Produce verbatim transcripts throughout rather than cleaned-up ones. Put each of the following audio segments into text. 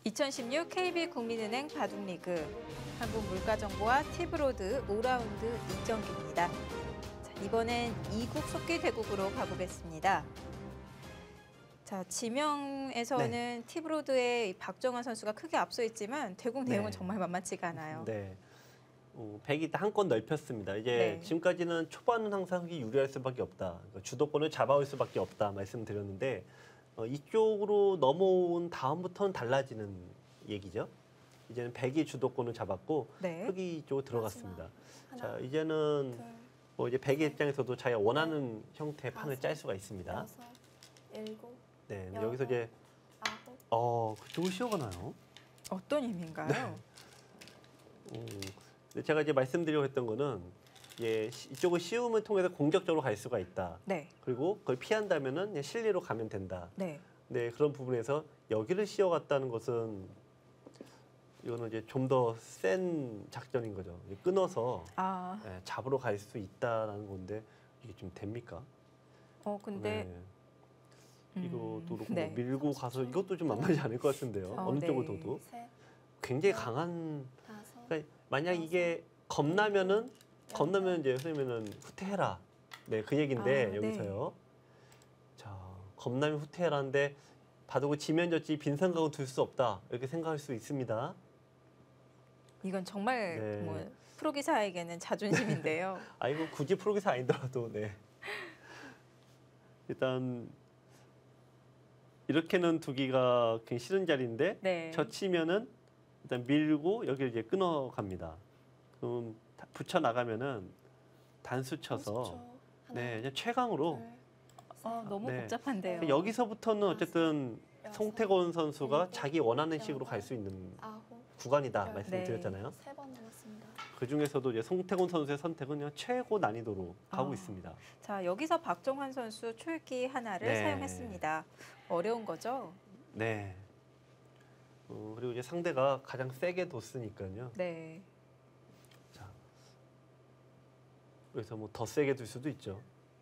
이천십육 케이비 국민은행 바둑리그 한국물가정보와 티브로드 오 라운드 이 경기입니다. 자, 이번엔 이국 속기 대국으로 가보겠습니다. 자, 지명에서는 네. 티브로드의 박정환 선수가 크게 앞서 있지만 대국 내용은 네. 정말 만만치가 않아요. 네. 어, 백이 한 건 넓혔습니다. 이제 네. 지금까지는 초반은 항상 흑이 유리할 수밖에 없다. 주도권을 잡아올 수밖에 없다 말씀드렸는데 어, 이쪽으로 넘어온 다음부터는 달라지는 얘기죠. 이제는 백이 주도권을 잡았고 네. 흑이 이쪽으로 들어갔습니다. 하나, 자, 이제는 둘, 뭐 이제 백의 입장에서도 자기가 원하는 넷, 형태의 판을 다섯, 짤 수가 있습니다. 여섯, 일곱, 네, 여덟, 여기서 이제 아홉. 어 그쪽을 씌워가나요? 어떤 의미인가요? 네. 음, 근데 제가 이제 말씀드리려고 했던 거는 예, 이쪽을 씌움을 통해서 공격적으로 갈 수가 있다. 네. 그리고 그걸 피한다면은 그냥 실리로 가면 된다. 네. 네, 그런 부분에서 여기를 씌워갔다는 것은 이거는 이제 좀 더 센 작전인 거죠. 끊어서 아. 예, 잡으러 갈 수 있다라는 건데 이게 좀 됩니까? 어 근데 네. 이것도 그렇고 네. 뭐 밀고 가서 이것도 좀 만만치 않을 것 같은데요. 어, 어느 네. 쪽을 둬도 셋, 굉장히 넷, 강한. 다섯, 그러니까 만약 이게 겁나면은 겁나면 이제 선생님은 후퇴해라. 네, 그 얘긴데 아, 여기서요. 자, 겁나면 후퇴해라는데 바둑을 지면 졌지 빈상각은 둘 수 없다. 이렇게 생각할 수 있습니다. 이건 정말 네. 뭐 프로기사에게는 자존심인데요. 아 이거 굳이 프로기사 아니더라도 네. 일단 이렇게는 두기가 굉장히 싫은 자리인데 네. 젖히면은 일단 밀고 여기를 이제 끊어갑니다. 그럼 붙여 나가면은 단수 쳐서 삼십 초. 하나, 네 그냥 최강으로 둘, 어, 너무 네. 복잡한데요. 여기서부터는 어쨌든 여섯, 송태곤 선수가 일곱, 자기 원하는 식으로 여덟, 갈 수 있는 아홉, 구간이다 열. 말씀드렸잖아요. 세 번 남았습니다. 그 중에서도 이제 송태곤 선수의 선택은 그냥 최고 난이도로 가고 아. 있습니다. 자, 여기서 박정환 선수 초읽기 하나를 네. 사용했습니다. 어려운 거죠? 네. 어, 그리고 이제 상대가 가장 세게 뒀으니까요. 네. 자, 그래서 뭐 더 세게 둘 수도 있죠.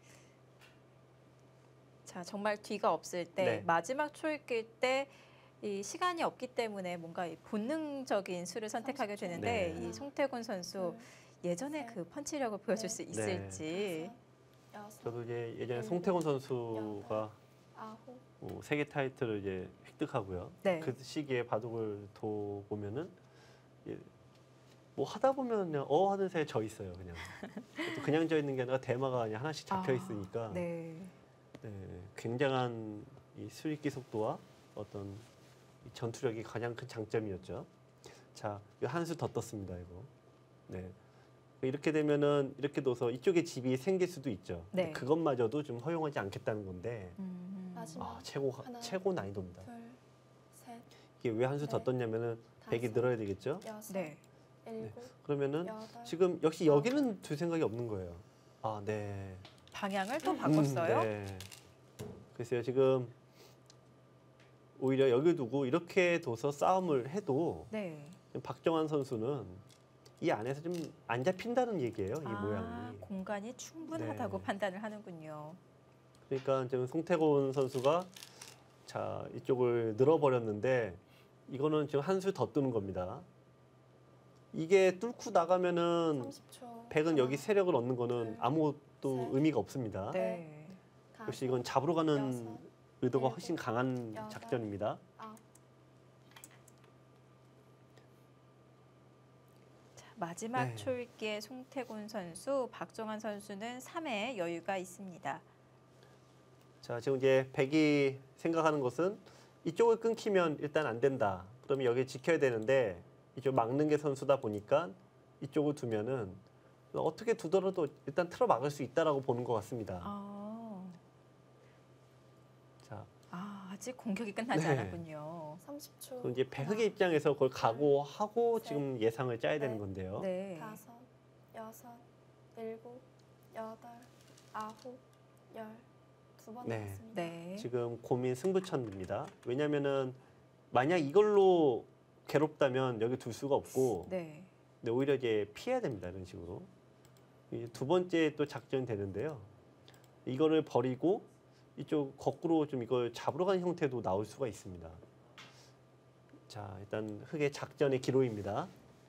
자, 정말 뒤가 없을 때 네. 마지막 초읽기일 때 이 시간이 없기 때문에 뭔가 이 본능적인 수를 선택하게 삼십 초. 되는데 네. 이 송태곤 선수 둘, 예전에 셋, 그 펀치력을 보여줄 수 넷, 있을지. 다섯, 여섯, 저도 이제 예전에 일곱, 송태곤 선수가 아홉, 어, 세계 타이틀을 이제 획득하고요. 네. 그 시기에 바둑을 둬 보면은 예, 뭐 하다 보면 그냥 어 하는 새에 져 있어요. 그냥 또 그냥 져 있는 게 아니라 대마가 그냥 하나씩 잡혀 아, 있으니까 네. 네, 굉장한 이 수익기 속도와 어떤 이 전투력이 가장 큰 장점이었죠. 자, 한 수 더 떴습니다. 이거. 네. 이렇게 되면은 이렇게 둬서 이쪽에 집이 생길 수도 있죠. 네. 근데 그것마저도 좀 허용하지 않겠다는 건데 음. 마지막 아, 최고 하나, 최고 난이도입니다. 둘, 셋, 이게 왜 한 수 더 넷, 떴냐면은 백이 다섯, 늘어야 되겠죠. 여섯, 네. 일곱, 그러면은 여덟, 지금 역시 여기는 둘 생각이 없는 거예요. 아, 네. 방향을 또 바꿨어요? 음, 네. 글쎄요, 지금 오히려 여기 두고 이렇게 둬서 싸움을 해도 네. 박정환 선수는 이 안에서 좀 안 잡힌다는 얘기예요. 이 아, 모양이. 공간이 충분하다고 네. 판단을 하는군요. 그러니까 지금 송태곤 선수가 자 이쪽을 늘어버렸는데 이거는 지금 한 수 더 뜨는 겁니다. 이게 뚫고 나가면은 삼십 초. 백은 여기 하나, 세력을 얻는 거는 둘, 아무것도 셋, 의미가 없습니다. 네. 다섯, 역시 이건 잡으러 가는 여섯, 의도가 일곱, 훨씬 강한 여덟, 작전입니다. 아홉. 자, 마지막 네. 초읽기의 송태곤 선수, 박정환 선수는 삼 회 여유가 있습니다. 자, 지금 이제 백이 생각하는 것은 이쪽을 끊기면 일단 안 된다. 그러면 여기 지켜야 되는데 이쪽 막는 게 선수다 보니까 이쪽을 두면은 어떻게 두더라도 일단 틀어 막을 수 있다라고 보는 것 같습니다. 아, 자, 아 아직 공격이 끝나지 네. 않았군요. 삼십 초. 그럼 이제 백의 입장에서 그걸 각오하고 셋, 지금 예상을 짜야 되는 넷, 건데요. 네. 다섯, 여섯, 일곱, 여덟, 아홉, 열. 두 번 네. 남았습니다. 네. 지금 고민 승부천입니다. 왜냐면은 만약 이걸로 괴롭다면 여기 둘 수가 없고 네. 근데 오히려 이제 피해야 됩니다. 이런 식으로. 이두 번째 또 작전이 되는데요. 이거를 버리고 이쪽 거꾸로 좀 이걸 잡으러 가는 형태도 나올 수가 있습니다. 자, 일단 흑의 작전의 기로입니다.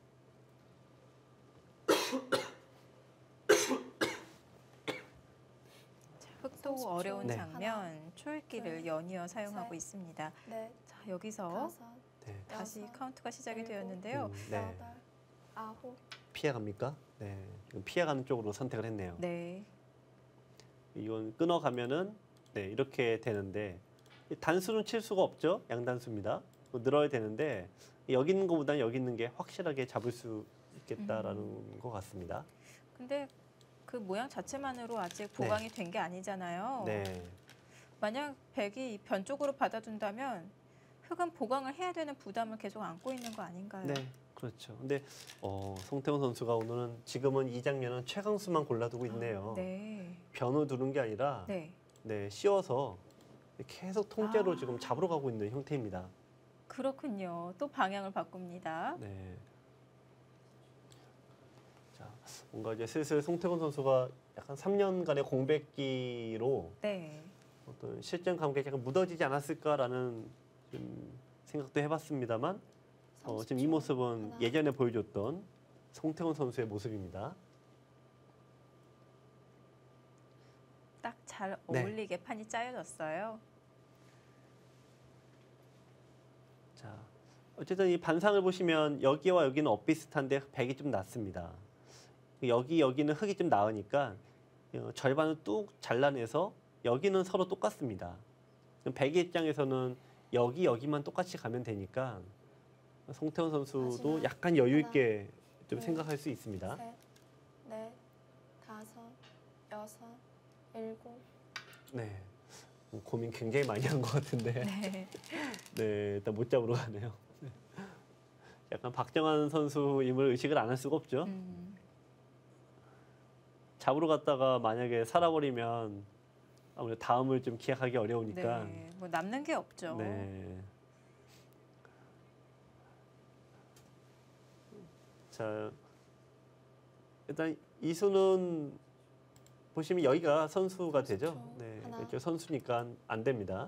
흑도 삼십 초. 어려운 네. 장면, 초읽기를 둘, 연이어 사용하고 셋, 있습니다. 넷, 자, 여기서 다섯, 네. 다시 여섯, 카운트가 시작이 일곱, 되었는데요. 음, 네. 여덟, 아홉, 피해갑니까? 네. 지금 피해가는 쪽으로 선택을 했네요. 네. 이건 끊어가면은 네, 이렇게 되는데 단수는 칠 수가 없죠. 양단수입니다. 늘어야 되는데 여기 있는 것보다는 여기 있는 게 확실하게 잡을 수 있겠다라는 음. 것 같습니다. 근데 그 모양 자체만으로 아직 보강이 된 게 아니잖아요. 네. 만약 백이 변 쪽으로 받아준다면 흑은 보강을 해야 되는 부담을 계속 안고 있는 거 아닌가요? 네. 그렇죠. 근데 어, 송태훈 선수가 오늘은 지금은 이 장면은 최강수만 골라두고 있네요. 네. 변을 두는 게 아니라 네. 네, 씌워서 계속 통째로 아. 지금 잡으러 가고 있는 형태입니다. 그렇군요. 또 방향을 바꿉니다. 네. 자, 뭔가 이제 슬슬 송태곤 선수가 약간 삼 년간의 공백기로 네. 어떤 실전 감각이 약간 묻어지지 않았을까라는 좀 생각도 해봤습니다만 어, 지금 이 삼십 초. 모습은 하나. 예전에 보여줬던 송태곤 선수의 모습입니다. 딱 잘 네. 어울리게 판이 짜여졌어요. 자, 어쨌든 이 반상을 보시면 여기와 여기는 엇비슷한데 백이 좀 낮습니다. 여기 여기는 흑이 좀 나으니까 어, 절반을 뚝 잘라내서 여기는 서로 똑같습니다. 그럼 백의 입장에서는 여기 여기만 똑같이 가면 되니까 송태훈 선수도 마지막 약간 여유 있게 좀 둘, 생각할 수 있습니다. 셋, 넷, 다섯, 여섯, 일곱. 네, 뭐 고민 굉장히 많이 한 것 같은데 네. 네, 일단 못 잡으러 가네요. 네. 약간 박정환 선수임을 의식을 안 할 수가 없죠. 음, 잡으러 갔다가 만약에 살아버리면 아무래도 다음을 좀 기약하기 어려우니까. 네. 뭐 남는 게 없죠. 네. 자, 일단 이수는 보시면 여기가 선수가 되죠. 삼십 초. 네, 하나. 그렇죠. 선수니까 안 됩니다.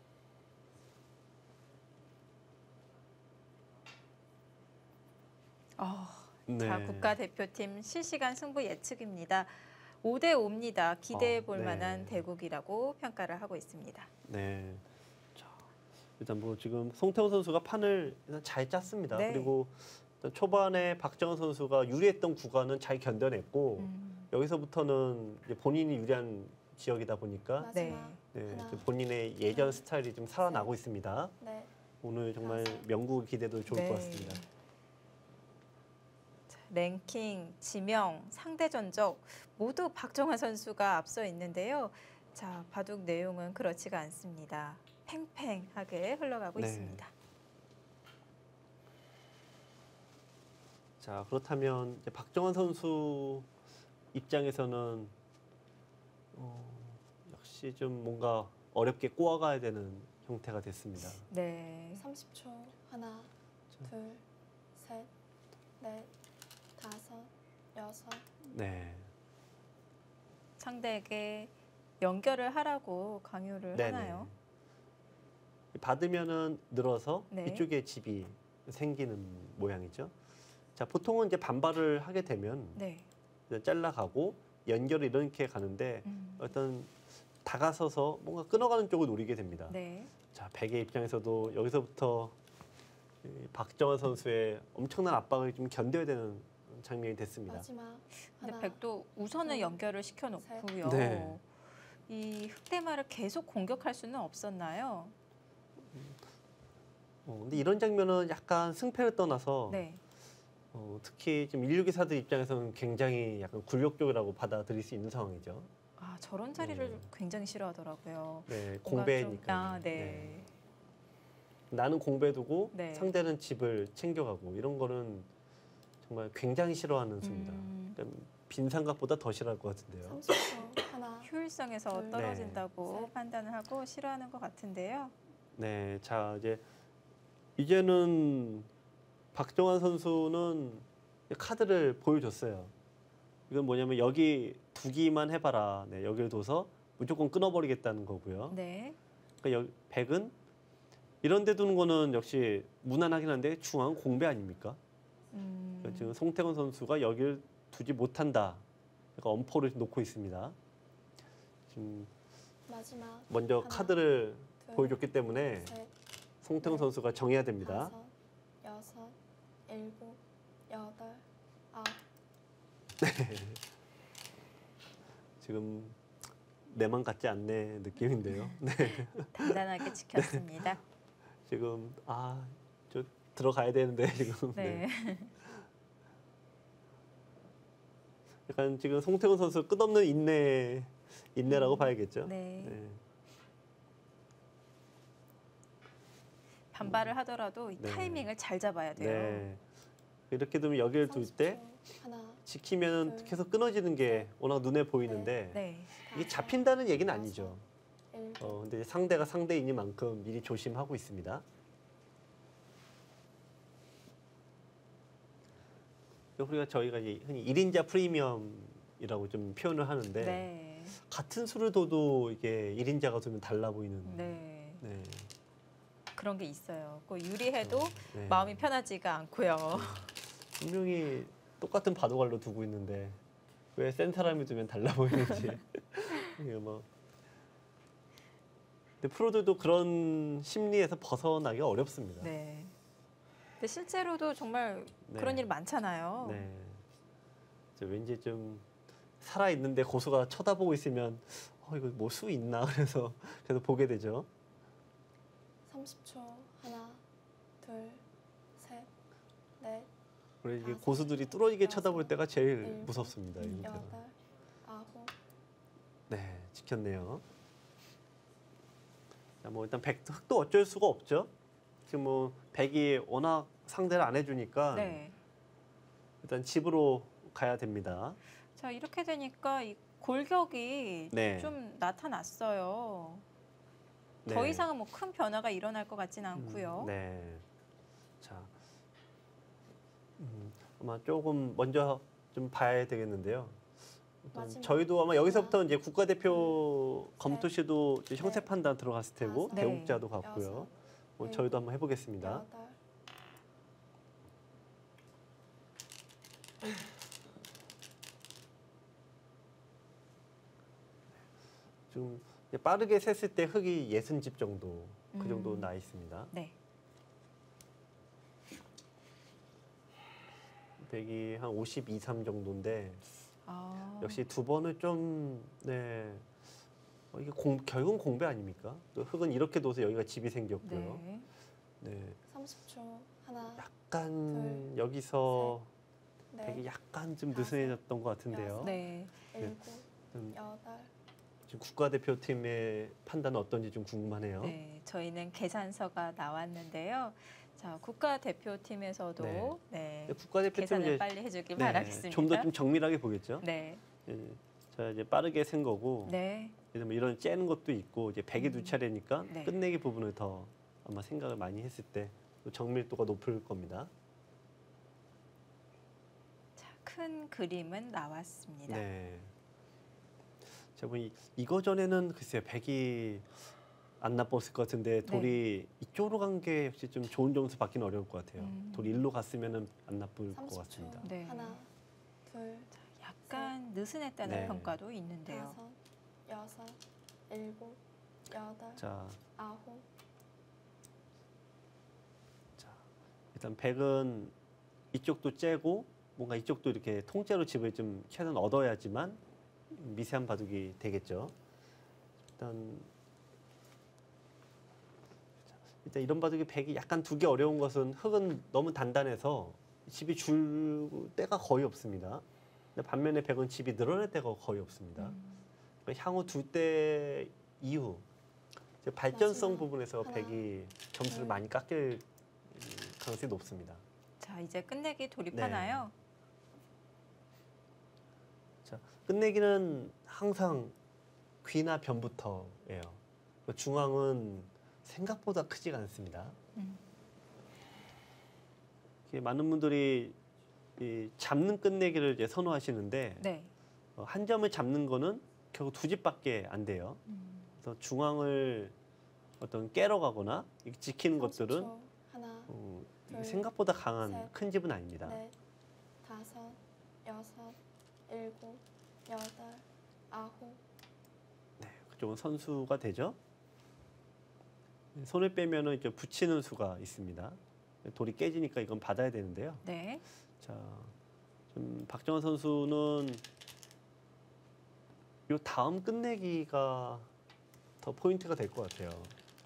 어, 네. 자, 국가대표팀 실시간 승부 예측입니다. 오 대 오입니다. 기대해 볼 어, 네. 만한 대국이라고 평가를 하고 있습니다. 네. 자, 일단 뭐 지금 송태훈 선수가 판을 일단 잘 짰습니다. 네. 그리고 일단 초반에 박정원 선수가 유리했던 구간은 잘 견뎌냈고 음, 여기서부터는 이제 본인이 유리한 지역이다 보니까 네. 마지막 네, 하나, 좀 본인의 예전 둘, 스타일이 좀 살아나고 있습니다. 넷, 오늘 정말 다섯. 명구 기대도 좋을 네. 것 같습니다. 자, 랭킹, 지명, 상대 전적 모두 박정환 선수가 앞서 있는데요. 자, 바둑 내용은 그렇지가 않습니다. 팽팽하게 흘러가고 네. 있습니다. 자, 그렇다면 이제 박정환 선수 입장에서는 어, 역시 좀 뭔가 어렵게 꼬아가야 되는 형태가 됐습니다. 네. 삼십 초. 하나, 자. 둘, 셋, 넷, 다섯, 여섯. 네. 상대에게 연결을 하라고 강요를 네네. 하나요? 받으면은 늘어서 네. 이쪽에 집이 생기는 모양이죠. 자, 보통은 이제 반발을 하게 되면 네. 이제 잘라가고 연결을 이렇게 가는데 음, 어떤 다가서서 뭔가 끊어가는 쪽을 노리게 됩니다. 네. 자, 백의 입장에서도 여기서부터 이 박정환 선수의 엄청난 압박을 좀 견뎌야 되는 장면이 됐습니다. 마지막 근데 하나, 백도 우선은 둘, 연결을 시켜놓고요. 네. 이 흑대마를 계속 공격할 수는 없었나요? 어, 근데 이런 장면은 약간 승패를 떠나서 네. 어, 특히 지금 인류 기사들 입장에서는 굉장히 약간 굴욕적이라고 받아들일 수 있는 상황이죠. 아, 저런 자리를 네. 굉장히 싫어하더라고요. 네, 뭔가 공배니까. 좀- 아, 네. 나는 공배 두고 네. 상대는 집을 챙겨가고 이런 거는 정말 굉장히 싫어하는 수입니다. 음, 그러니까 빈 삼각보다 더 싫어할 것 같은데요. 삼십 초. 하나, 효율성에서 둘, 떨어진다고 셋. 판단을 하고 싫어하는 것 같은데요. 네, 자 이제 이제는 박정환 선수는 카드를 보여줬어요. 이건 뭐냐면 여기 두기만 해봐라. 네, 여기를 둬서 무조건 끊어버리겠다는 거고요. 네. 그러니까 여, 백은 이런 데 두는 거는 역시 무난하긴 한데 중앙 공배 아닙니까? 음, 그러니까 지금 송태곤 선수가 여기를 두지 못한다. 그러니까 엄포를 놓고 있습니다. 지금 마지막 먼저 하나, 카드를 둘, 보여줬기 때문에 셋, 송태곤 넷, 선수가 정해야 됩니다. 다섯, 여섯, 일곱, 여덟, 아홉. 지금 내만 같지 않네 느낌인데요. 네. 단단하게 지켰습니다. 지금 아, 저 들어가야 되는데 지금. 네. 네. 약간 지금 송태곤 선수 끝없는 인내 인내라고 음, 봐야겠죠. 네. 네. 반발을 하더라도 이 네. 타이밍을 잘 잡아야 돼요. 네. 이렇게 두면 여기를 둘 때 삼십 초. 하나, 지키면 둘, 계속 끊어지는 게 워낙 눈에 보이는데 네. 이게 다섯, 잡힌다는 얘기는 여섯, 아니죠. 일곱, 어, 근데 이제 상대가 상대이니만큼 미리 조심하고 있습니다. 우리가 저희가 이제 흔히 일인자 프리미엄이라고 좀 표현을 하는데 네. 같은 수를 둬도 이게 일인자가 두면 달라 보이는. 네. 네. 그런 게 있어요. 그 유리해도 네. 마음이 편하지가 않고요. 분명히 똑같은 바둑알로 두고 있는데 왜 센 사람이 두면 달라 보이는지. 이게 뭐. 근데 프로들도 그런 심리에서 벗어나기가 어렵습니다. 네. 근데 실제로도 정말 네. 그런 일 많잖아요. 네. 저 왠지 좀 살아 있는데 고수가 쳐다보고 있으면 어 이거 뭐 수 있나 그래서 계속 보게 되죠. 삼십 초. 하나, 둘, 셋, 넷, 그래서 이게 다섯, 고수들이 뚫어지게 여섯, 쳐다볼 때가 제일 일곱, 무섭습니다. 이런 때가. 여덟, 아홉. 네, 지켰네요. 자, 뭐 일단 백 흑도 어쩔 수가 없죠. 지금 뭐 백이 워낙 상대를 안 해주니까 네. 일단 집으로 가야 됩니다. 자, 이렇게 되니까 이 골격이 네. 좀 나타났어요. 네. 더 이상은 뭐 큰 변화가 일어날 것 같지는 않고요. 음, 네. 자, 음, 아마 조금 먼저 좀 봐야 되겠는데요. 일단 마지막. 저희도 아마 여기서부터 이제 국가대표 셋, 검토 시도 이제 형세 넷, 판단 들어갔을 테고 다섯, 대국자도 갔고요. 여섯, 뭐 일곱, 저희도 한번 해보겠습니다. 여덟. 지금 이제 빠르게 셌을 때 흑이 예순 집 정도 그 정도 음. 나 있습니다. 네. 백이 한 오십이, 삼 정도인데 아, 역시 두 번을 좀 네. 어, 이게 공, 결국은 공배 아닙니까? 또 흑은 이렇게 둬서 여기가 집이 생겼고요. 네. 네. 삼십 초. 하나, 약간 둘, 여기서 넷, 백이 약간 좀 다섯, 느슨해졌던 것 같은데요. 여섯. 네. 일곱, 음, 여덟. 지금 국가대표팀의 판단은 어떤지 좀 궁금하네요. 네, 저희는 계산서가 나왔는데요. 자, 국가대표팀에서도 네. 네. 근데 국가대표팀은 계산을 이제 빨리 해주길 네, 바라겠습니다. 좀 더 좀 정밀하게 보겠죠. 네. 예, 자 이제 빠르게 센 거고 네. 그래서 뭐 이런 째는 것도 있고 이제 백이 두 음. 차례니까 네. 끝내기 부분을 더 아마 생각을 많이 했을 때 또 정밀도가 높을 겁니다. 자, 큰 그림은 나왔습니다. 네. 자, 뭐 이, 이거 전에는 글쎄요 백이 안 나빴을 것 같은데 돌이 이쪽으로 간 게 역시 좀 좋은 점수 받기는 어려울 것 같아요. 음. 돌이 일로 갔으면은 안 나쁠 것 삼십 초. 같습니다. 네. 하나, 둘, 약간 느슨했다는 네. 평가도 있는데요. 다섯, 여섯, 일곱, 여덟, 자, 아홉. 자 일단 백은 이쪽도 째고 뭔가 이쪽도 이렇게 통째로 집을 좀 최대한 얻어야지만 미세한 바둑이 되겠죠. 일단 자, 일단 이런 바둑이 백이 약간 두기 어려운 것은 흑은 너무 단단해서 집이 줄 때가 거의 없습니다. 근데 반면에 백은 집이 늘어날 때가 거의 없습니다. 음, 그러니까 향후 두 때 이후 이제 발전성 마지막 부분에서 하나, 백이 점수를 둘. 많이 깎일 가능성이 높습니다. 자, 이제 끝내기 돌입하나요? 자, 끝내기는 항상 귀나 변부터예요. 중앙은 생각보다 크지가 않습니다. 음. 이게 많은 분들이 이 잡는 끝내기를 이제 선호하시는데 네. 어, 한 점을 잡는 거는 결국 두 집밖에 안 돼요. 음, 그래서 중앙을 어떤 깨러 가거나 이렇게 지키는 삼십 것들은 초. 하나, 어, 이게 둘, 생각보다 강한 셋, 큰 집은 아닙니다. 넷, 다섯, 여섯, 일곱, 여덟, 아홉. 네, 그쪽은 선수가 되죠. 손을 빼면은 이제 붙이는 수가 있습니다. 돌이 깨지니까 이건 받아야 되는데요. 네. 자, 좀 박정원 선수는 요 다음 끝내기가 더 포인트가 될 것 같아요.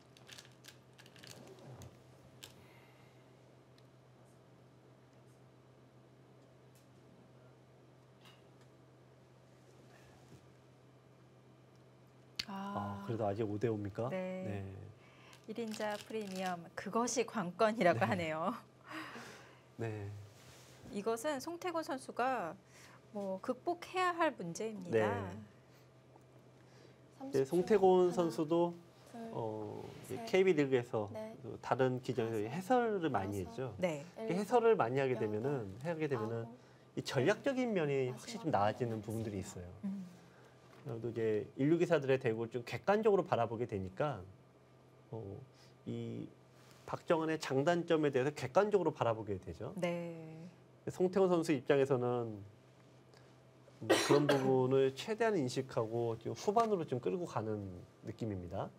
아, 그래도 아직 오 대 오입니까? 네. 일 인자 프리미엄 그것이 관건이라고 네. 하네요. 네. 이것은 송태곤 선수가 뭐 극복해야 할 문제입니다. 네. 삼십 이제 초. 송태곤 하나, 선수도 둘, 어, 셋, 케이비 리그에서 넷, 다른 기전에서 다섯, 해설을 많이 여섯, 했죠. 네. 이렇게 일곱, 해설을 많이 하게 여덟, 되면은 하게 되면은 아홉. 이 전략적인 면이 확실히 좀 나아지는 부분들이 있어요. 음. 그래도 이제 인류 기사들의 대구를 좀 객관적으로 바라보게 되니까 어, 이 박정원의 장단점에 대해서 객관적으로 바라보게 되죠. 네. 송태곤 선수 입장에서는 뭐 그런 부분을 최대한 인식하고 지금 후반으로 좀 끌고 가는 느낌입니다.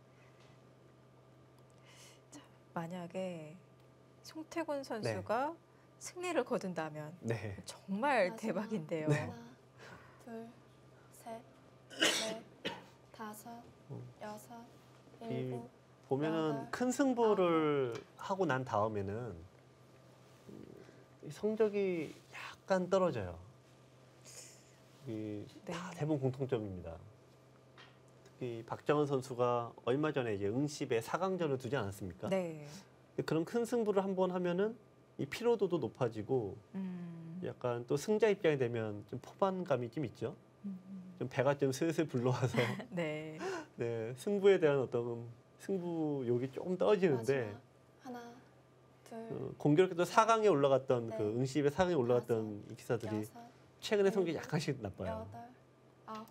만약에 송태곤 선수가 승리를 거둔다면 네. 정말 마지막. 대박인데요. 네. 하나, 둘, 셋, 넷, 다섯, 음. 여섯, 이 일곱. 보면은 여덟, 큰 승부를 하고 난 다음에는 음, 이 성적이 약간 떨어져요. 이 네. 다 대부분 공통점입니다. 특히 박정원 선수가 얼마 전에 이제 응시배 사 강전을 두지 않았습니까? 네. 그런 큰 승부를 한번 하면은 이 피로도도 높아지고 음. 약간 또 승자 입장이 되면 좀 포만감이 좀 있죠. 음. 좀 배가 좀 슬슬 불러와서 네. 네, 승부에 대한 어떤 승부욕이 조금 떨어지는데 마지막. 하나, 둘, 어, 공교롭게도 사 강에 올라갔던 네. 그 응시배 사 강에 올라갔던 이 기사들이 여섯, 최근에 성적이 일곱, 약간씩 나빠요. 여덟, 아홉.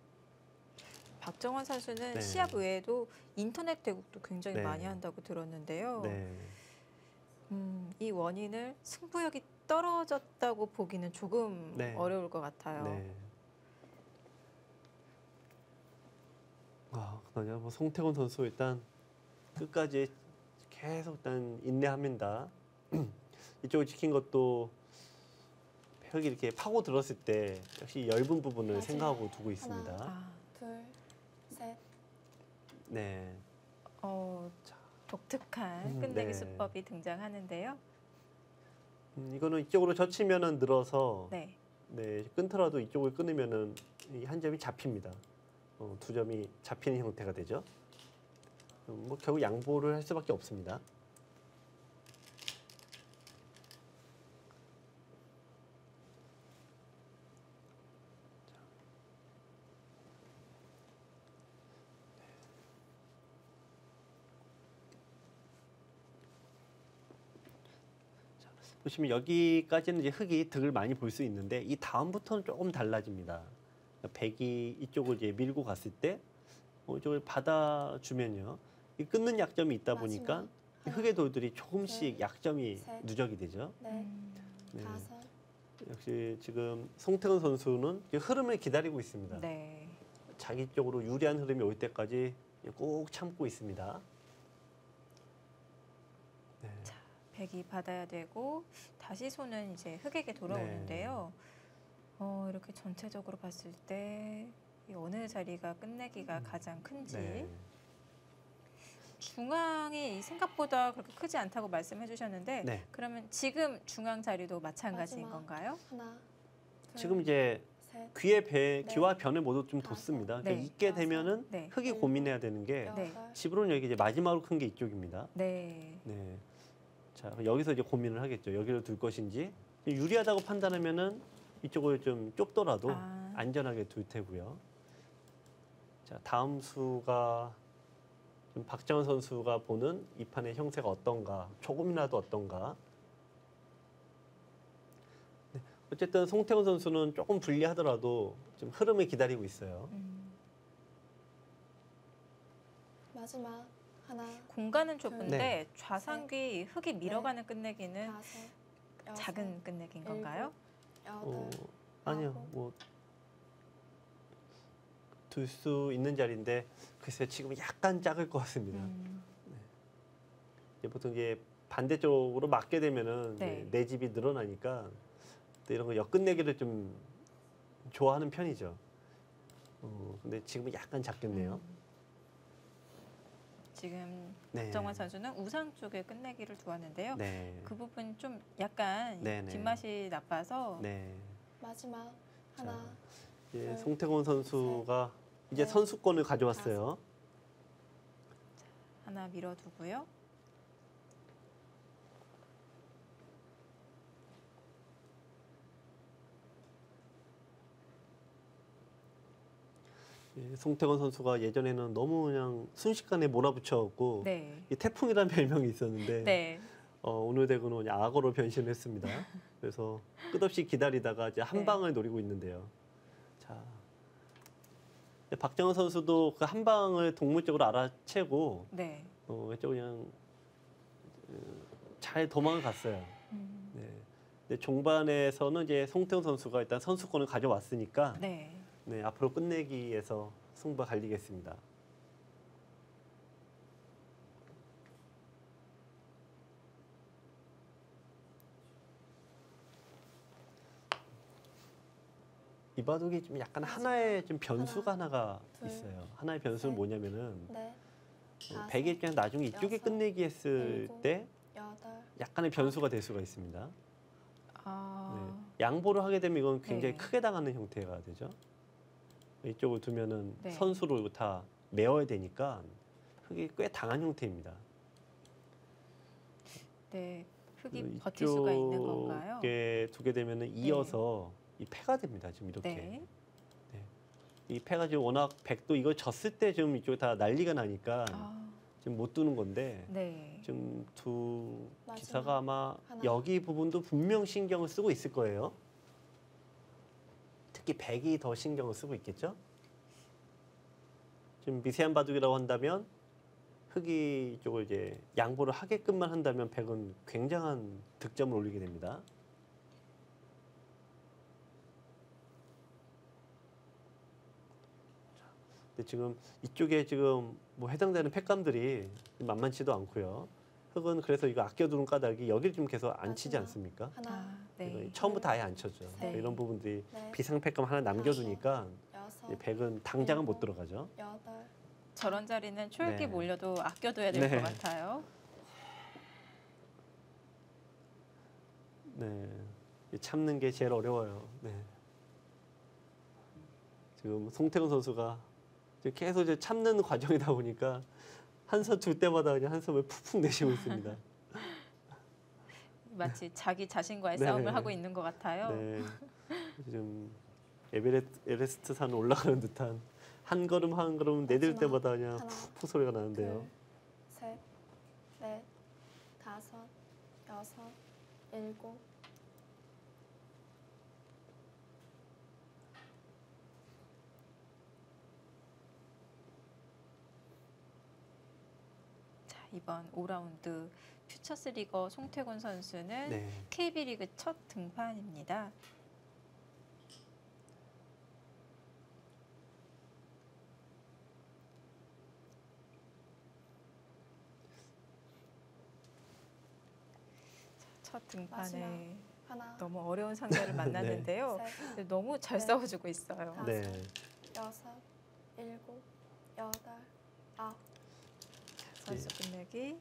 박정원 선수는 네. 시합 외에도 인터넷 대국도 굉장히 네. 많이 한다고 들었는데요. 네, 음, 이 원인을 승부욕이 떨어졌다고 보기는 조금 네. 어려울 것 같아요. 네. 아, 그러냐 뭐 송태곤 선수 일단 끝까지 계속 일단 인내합니다. 이쪽을 지킨 것도 벽이 이렇게 파고 들었을 때 역시 엷은 부분을 맞아요. 생각하고 두고 있습니다. 아, 둘, 셋. 네. 어, 독특한 음, 끝내기 네. 수법이 등장하는데요. 음, 이거는 이쪽으로 젖히면은 늘어서 네. 네, 끊더라도 이쪽을 끊으면은 이 한 점이 잡힙니다. 어, 두 점이 잡히는 형태가 되죠. 음, 뭐 결국 양보를 할 수밖에 없습니다. 보시면 여기까지는 이제 흙이 득을 많이 볼 수 있는데 이 다음부터는 조금 달라집니다. 백이 이쪽을 이제 밀고 갔을 때 어, 이쪽을 받아주면요. 이 끊는 약점이 있다 보니까 마지막. 이 흙의 돌들이 조금씩 둘, 약점이 셋. 누적이 되죠. 넷, 음, 네. 다섯. 역시 지금 송태근 선수는 이 흐름을 기다리고 있습니다. 네. 자기 쪽으로 유리한 흐름이 올 때까지 꼭 참고 있습니다. 네. 자, 백이 받아야 되고 다시 손은 이제 흙에게 돌아오는데요. 어, 이렇게 전체적으로 봤을 때 이 어느 자리가 끝내기가 가장 큰지 네. 중앙이 생각보다 그렇게 크지 않다고 말씀해 주셨는데 네. 그러면 지금 중앙 자리도 마찬가지인 마지막. 건가요? 하나, 둘, 지금 이제 셋, 귀의 배, 네. 귀와 변을 모두 좀 다섯. 돋습니다. 네. 그러니까 있게 다섯. 되면은 네. 흙이 일곱. 고민해야 되는 게 여덟, 집으로는 여기 이제 마지막으로 큰 게 이쪽입니다. 네. 네. 자, 여기서 이제 고민을 하겠죠. 여기를 둘 것인지 유리하다고 판단하면은 이쪽을 좀 좁더라도 아. 안전하게 둘 테고요. 자, 다음 수가 좀 박정원 선수가 보는 이 판의 형태가 어떤가, 조금이라도 어떤가. 네. 어쨌든 송태훈 선수는 조금 불리하더라도 좀 흐름을 기다리고 있어요. 음, 마지막. 하나, 공간은 좁은데 네. 좌상귀 흙이 밀어가는 끝내기는 다섯, 여섯, 작은 끝내기인 건가요? 여덟, 어, 아니요, 아홉. 뭐 둘 수 있는 자리인데 글쎄 지금 약간 작을 것 같습니다. 음, 이제 보통 이제 반대쪽으로 맞게 되면은 네. 이제 내 집이 늘어나니까 또 이런 거 엮끝내기를 좀 좋아하는 편이죠. 어, 근데 지금은 약간 작겠네요. 음. 지금 네. 박정환 선수는 우상 쪽에 끝내기를 두었는데요. 네. 그 부분 좀 약간 네, 네. 뒷맛이 나빠서 네. 마지막 하나, 이제 둘, 송태곤 선수가 이제 넷, 선수권을 가져왔어요. 하나 밀어두고요. 예, 송태곤 선수가 예전에는 너무 그냥 순식간에 몰아붙여갖고 네. 이 태풍이라는 별명이 있었는데 네. 어, 오늘 대구는 그냥 악어로 변신했습니다. 그래서 끝없이 기다리다가 이제 한 네. 방을 노리고 있는데요. 자, 이제 박정은 선수도 그 한 방을 동물적으로 알아채고 네. 어, 저 그냥 음, 잘 도망을 갔어요. 음, 네. 근데 종반에서는 이제 송태곤 선수가 일단 선수권을 가져왔으니까 네. 네, 앞으로 끝내기에서 승부가 갈리겠습니다. 이 바둑이 좀 약간 하나의 좀 변수가 하나, 하나가 둘, 있어요. 하나의 변수는 셋, 뭐냐면은 넷, 어, 다섯, 백의 입장에서 나중에 이쪽에 여섯, 끝내기 했을 일곱, 때 여덟, 약간의 변수가 될 수가 있습니다. 아, 네. 양보를 하게 되면 이건 굉장히 네. 크게 당하는 형태가 되죠. 이쪽을 두면은 네. 선수로 이거 다 메워야 되니까 흙이 꽤 당한 형태입니다. 네. 흙이 버틸 수가 있는 건가요? 이쪽에 두게 되면은 이어서 이 패가 됩니다. 지금 이렇게. 네. 이 패가 지금 워낙 백도 이거 졌을 때 지금 이쪽에 다 난리가 나니까 아, 지금 못 두는 건데 네. 지금 두 마지막 기사가 아마 하나. 여기 부분도 분명 신경을 쓰고 있을 거예요. 특히 백이 더 신경을 쓰고 있겠죠. 지금 미세한 바둑이라고 한다면 흑이 이쪽을 이제 양보를 하게끔만 한다면 백은 굉장한 득점을 올리게 됩니다. 근데 지금 이쪽에 지금 뭐 해당되는 팩감들이 만만치도 않고요. 흑은 그래서 이거 아껴두는 까닭이 여기를 좀 계속 안 치지 마지막. 않습니까? 하나, 아, 이거 네. 처음부터 아예 안 쳤죠. 네. 이런 부분들이 넷, 비상팩감 하나 남겨두니까 여섯, 이 백은 당장은 못 일곱. 들어가죠. 여덟, 저런 자리는 초읽기 네. 몰려도 아껴둬야 될 것 네. 같아요. 네, 이 참는 게 제일 어려워요. 네. 지금 송태근 선수가 지금 계속 이제 참는 과정이다 보니까 한섬 줄 때마다 그냥 한섬을 푹푹 내쉬고 있습니다. 마치 자기 자신과의 네. 싸움을 하고 있는 것 같아요. 네, 지금 에베레스트, 에베레스트 산 올라가는 듯한 한 걸음 한 걸음 내딜 마지막 때마다 그냥 하나, 푹푹 소리가 나는데요. 둘, 셋, 넷, 다섯, 여섯, 일곱. 자, 이번 오 라운드 퓨처스 리거 송태곤 선수는 네, 케이비 리그 첫 등판입니다. 첫 등판에 하나, 너무 어려운 상대를 만났는데요. 셋, 너무 잘 네. 싸워주고 있어요. 다섯, 네. 여섯, 일곱, 여덟, 아홉. 선수 끝내기.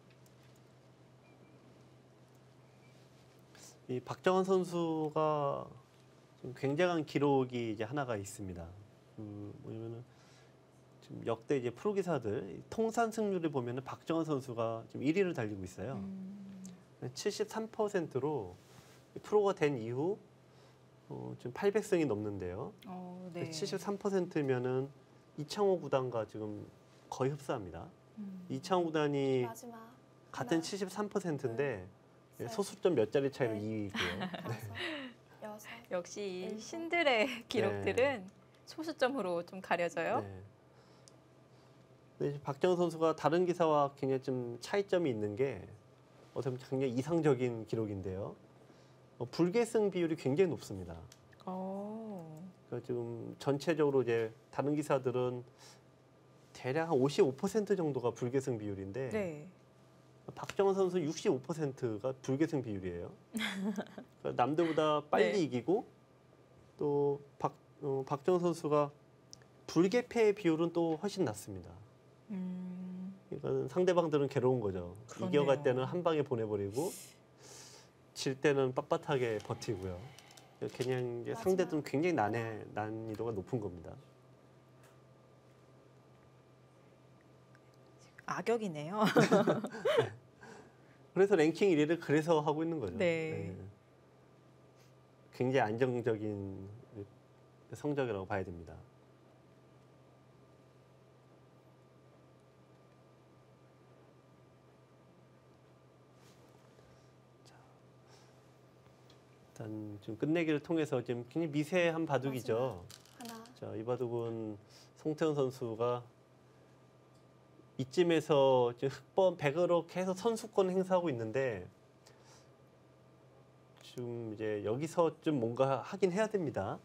이 박정환 선수가 좀 굉장한 기록이 이제 하나가 있습니다. 그 뭐냐면은 지금 역대 이제 프로 기사들 통산 승률을 보면은 박정환 선수가 지금 일 위를 달리고 있어요. 음, 칠십삼 퍼센트로 프로가 된 이후 어, 지금 팔백 승이 넘는데요. 어, 네. 칠십삼 퍼센트면은 이창호 구단과 지금 거의 흡사합니다. 음, 이창호 구단이 마지막 같은 하나, 칠십삼 퍼센트인데 셋, 소수점 몇 자리 차이로 넷, 이 위고요. 다섯, 여섯, 역시 이 일곱. 신들의 기록들은 소수점으로 좀 가려져요. 네. 근데 박정은 선수가 다른 기사와 굉장히 좀 차이점이 있는 게 어떻게 보면 굉장히 이상적인 기록인데요. 어, 불계승 비율이 굉장히 높습니다. 오. 그러니까 지금 전체적으로 이제 다른 기사들은 대략 한 오십오 퍼센트 정도가 불계승 비율인데 네. 박정은 선수 육십오 퍼센트가 불계승 비율이에요. 그러니까 남들보다 빨리 네. 이기고 또 박, 어, 박정은 선수가 불계패 비율은 또 훨씬 낮습니다. 음. 그러니까 상대방들은 괴로운 거죠. 그렇네요. 이겨갈 때는 한 방에 보내버리고 질 때는 빳빳하게 버티고요. 그냥 이제 마지막. 상대들은 굉장히 난해, 난이도가 높은 겁니다. 악역이네요. 그래서 랭킹 일 위를 그래서 하고 있는 거죠. 네. 굉장히 안정적인 성적이라고 봐야 됩니다. 일단 좀 끝내기를 통해서 지금 굉장히 미세한 바둑이죠. 하나, 자, 이 바둑은 송태훈 선수가 이쯤에서 지금 흑번 백으로 계속 선수권 행사하고 있는데 지금 이제 여기서 좀 뭔가 하긴 해야 됩니다.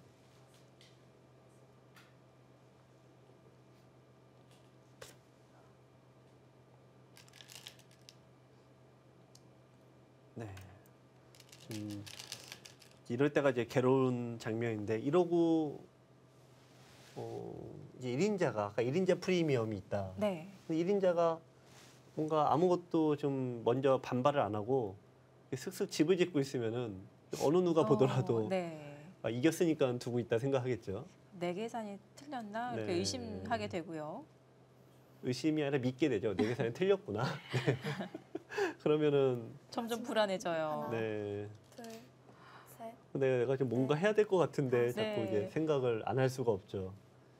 네. 좀 이럴 때가 이제 괴로운 장면인데 이러고 어, 이제 일 인자가 아까 일 인자 프리미엄이 있다. 네. 일 인자가 뭔가 아무것도 좀 먼저 반발을 안 하고 슥슥 집을 짓고 있으면은 어느 누가 보더라도 어, 네. 아, 이겼으니까 두고 있다 생각하겠죠. 내 계산이 틀렸나 이렇게 네. 의심하게 되고요. 의심이 아니라 믿게 되죠. 내 계산이 틀렸구나. 네. 그러면은 점점 마지막. 불안해져요. 하나. 네. 둘, 셋, 근데 내가 좀 뭔가 해야 될 것 같은데 네. 자꾸 이제 생각을 안 할 수가 없죠.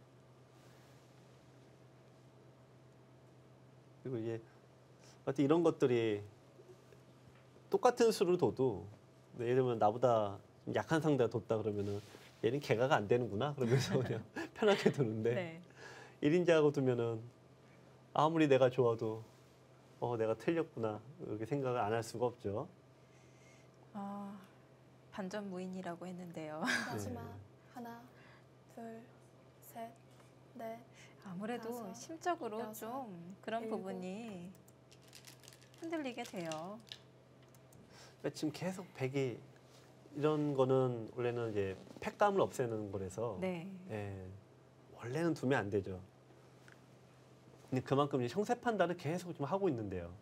그리고 이제 하여튼 이런 것들이 똑같은 수를 둬도 예를 들면 나보다 좀 약한 상대가 뒀다 그러면은 얘는 개가가 안 되는구나 그러면서 그냥 편하게 두는데 네. 일 인자하고 두면은 아무리 내가 좋아도 어 내가 틀렸구나 이렇게 생각을 안 할 수가 없죠. 아, 반전 무인이라고 했는데요. 마지막. 네. 하나, 둘, 셋, 넷, 아무래도 다섯, 심적으로 여섯, 좀 그런 일곱. 부분이 흔들리게 돼요. 그러니까 지금 계속 백이 이런 거는 원래는 이제 팩감을 없애는 거라서 네. 예, 원래는 두면 안 되죠. 근데 그만큼 이제 형세 판단을 계속 좀 하고 있는데요.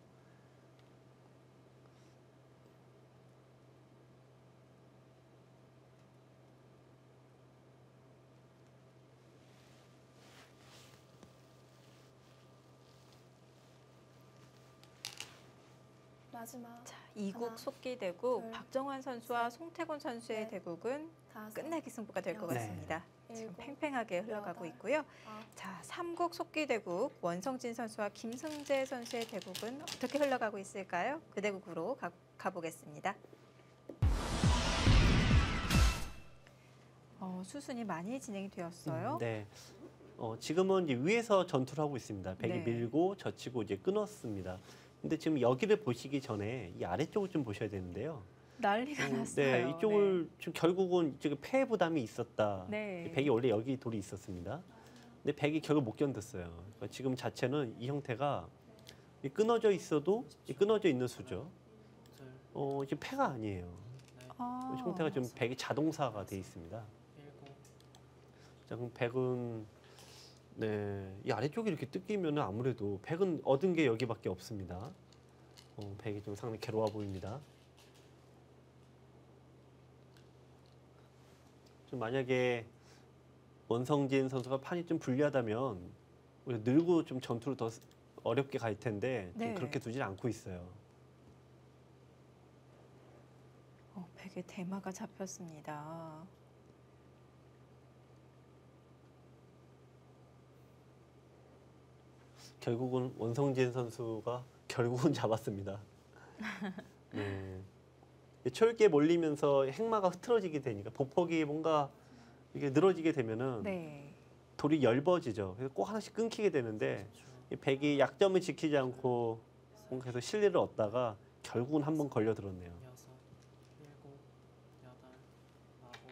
마지막. 자, 이국 하나, 속기 대국 둘, 박정환 선수와 셋, 송태곤 선수의 넷, 대국은 다섯, 끝내기 승부가 될 것 여섯, 같습니다. 지금 일곱, 팽팽하게 흘러가고 여덟, 있고요. 아홉, 자, 삼국 속기 대국 원성진 선수와 김승재 선수의 대국은 어떻게 흘러가고 있을까요? 그 대국으로 가, 가보겠습니다. 어, 수순이 많이 진행이 되었어요. 음, 네. 어, 지금은 이제 위에서 전투를 하고 있습니다. 백이 네. 밀고 젖히고 이제 끊었습니다. 근데 지금 여기를 보시기 전에 이 아래쪽을 좀 보셔야 되는데요. 난리가 어, 났어요. 네, 이쪽을 지금 결국은 이쪽에 폐 부담이 있었다. 네. 백이 원래 여기 돌이 있었습니다. 근데 백이 결국 못 견뎠어요. 그러니까 지금 자체는 이 형태가 이 끊어져 있어도 이 끊어져 있는 수죠. 어, 지금 폐가 아니에요. 아, 형태가 좀 백이 자동사가 돼 있습니다. 자, 그럼 백은 네, 이 아래쪽이 이렇게 뜯기면 아무래도 백은 얻은 게 여기밖에 없습니다. 어, 백이 좀 상당히 괴로워 보입니다. 좀 만약에 원성진 선수가 판이 좀 불리하다면 우리가 늘고 좀 전투를 더 어렵게 갈 텐데 좀 네. 그렇게 두질 않고 있어요. 어, 백의 대마가 잡혔습니다. 결국은 원성진 선수가 결국은 잡았습니다. 네. 철기에 몰리면서 행마가 흐트러지게 되니까 보폭이 뭔가 이게 늘어지게 되면은 네. 돌이 엷어지죠. 그래서 꼭 하나씩 끊기게 되는데 이 백이 약점을 지키지 않고 계속 실리를 얻다가 결국은 한번 걸려 들었네요. 여섯, 일곱, 여덟, 아홉.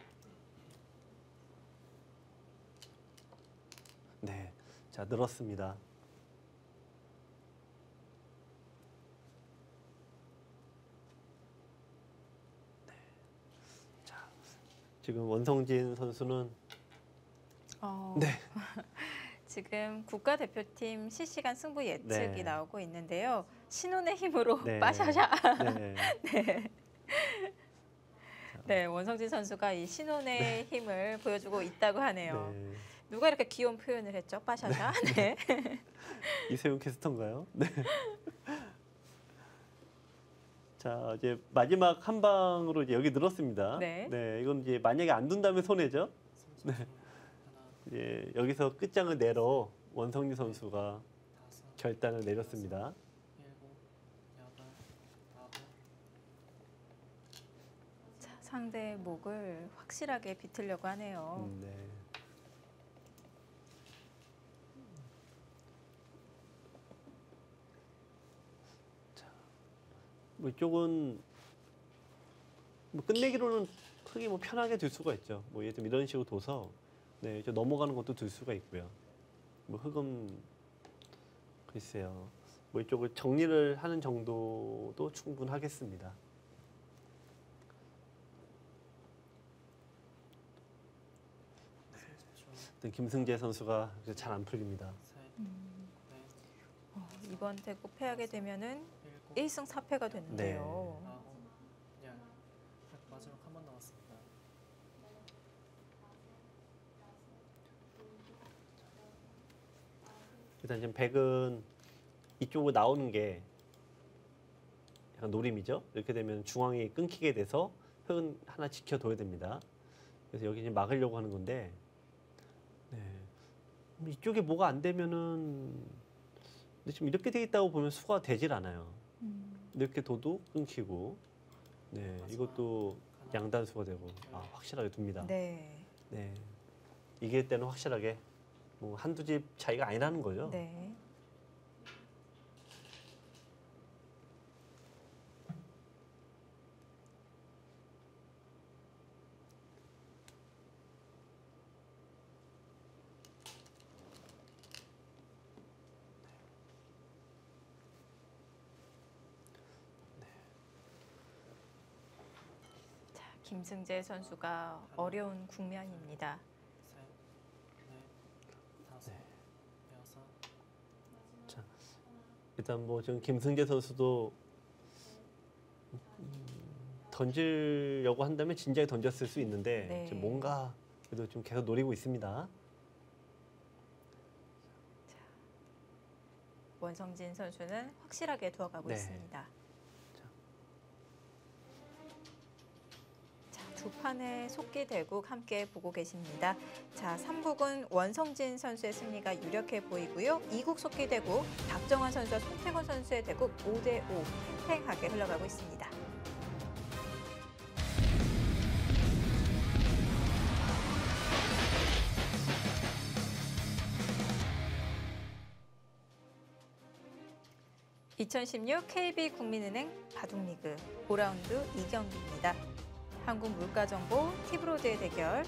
네, 자 늘었습니다. 네. 자, 지금 원성진 선수는 어, 네. 지금 국가대표팀 실시간 승부 예측이 네. 나오고 있는데요. 신혼의 힘으로 네. 빠샤샤. 네. 네. 네, 원성진 선수가 이 신혼의 힘을 보여주고 있다고 하네요. 네. 누가 이렇게 귀여운 표현을 했죠? 빠샤샤. 네. 이세훈 캐스터인가요? 네. 자, 이제 마지막 한 방으로 이제 여기 늘었습니다. 네. 이건 이제 만약에 안 둔다면 손해죠. 네. 하나, 이제 여기서 끝장을 내러 원성진 선수가 다섯, 결단을 내렸습니다. 일곱, 여덟, 아홉. 자, 상대의 목을 확실하게 비틀려고 하네요. 음, 네. 자, 뭐 이쪽은 뭐 끝내기로는 크게 뭐 편하게 둘 수가 있죠. 뭐 예를 들면 이런 식으로 둬서 네, 이제 넘어가는 것도 둘 수가 있고요. 뭐 흑은 글쎄요. 뭐 이쪽을 정리를 하는 정도도 충분하겠습니다. 삼십 초. 일단 김승재 선수가 잘 안 풀립니다. 셋, 음, 넷, 어, 이번 대구 패하게 되면은 일곱, 일 승 사 패가 됐는데요. 아홉, 열. 마지막 한 번 남았습니다. 일단 지금 백은 이쪽으로 나오는 게 약간 노림이죠. 이렇게 되면 중앙이 끊기게 돼서 흑은 하나 지켜둬야 됩니다. 그래서 여기 이제 막으려고 하는 건데, 네. 이쪽에 뭐가 안 되면은 근데 지금 이렇게 돼 있다고 보면 수가 되질 않아요. 음, 이렇게 둬도 끊기고, 네, 이것도 양단수가 되고, 아, 확실하게 둡니다. 네. 네, 이길 때는 확실하게 뭐 한두 집 차이가 아니라는 거죠. 네. 자, 김승재 선수가 어려운 국면입니다. 셋, 넷, 다섯, 여섯. 일단 뭐 지금 김승재 선수도 음, 던지려고 한다면 진작에 던졌을 수 있는데 네. 지금 뭔가 그래도 좀 계속 노리고 있습니다. 원성진 선수는 확실하게 두어가고 네. 있습니다. 자, 두 판의 속기 대국 함께 보고 계십니다. 자, 삼 국은 원성진 선수의 승리가 유력해 보이고요. 이 국 속기 대국 박정환 선수와 송태곤 선수의 대국 오 대 오 팽하게 흘러가고 있습니다. 이천십육 케이비 국민은행 바둑리그 오 라운드 이 경기입니다. 한국물가정보 티브로드의 대결.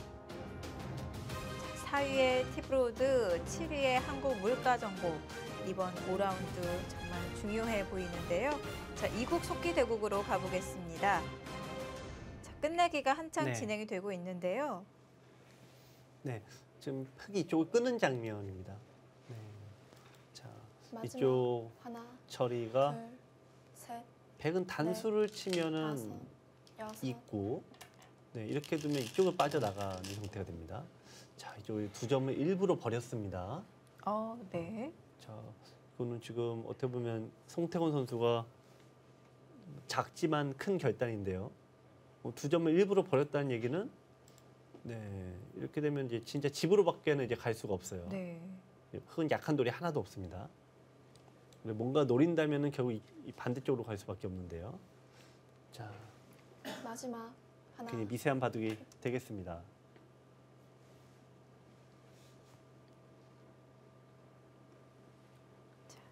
사 위의 티브로드, 칠 위의 한국물가정보. 이번 오 라운드 정말 중요해 보이는데요. 자, 이국 속기 대국으로 가보겠습니다. 자, 끝내기가 한창 네. 진행이 되고 있는데요. 네, 지금 흑이 이쪽을 끄는 장면입니다. 네. 자, 마지막 이쪽 하나, 처리가 둘, 셋, 백은 단수를 치면은 다섯, 여섯. 있고, 네, 이렇게 두면 이쪽을 빠져나가는 형태가 됩니다. 자, 이쪽에 두 점을 일부러 버렸습니다. 어, 네. 자, 그거는 지금 어떻게 보면 송태곤 선수가 작지만 큰 결단인데요. 뭐 두 점을 일부러 버렸다는 얘기는 네, 이렇게 되면 이제 진짜 집으로밖에는 이제 갈 수가 없어요. 네. 흑은 약한 돌이 하나도 없습니다. 근데 뭔가 노린다면은 결국 이, 이 반대쪽으로 갈 수밖에 없는데요. 자, 마지막 하나, 굉장히 미세한 바둑이 되겠습니다.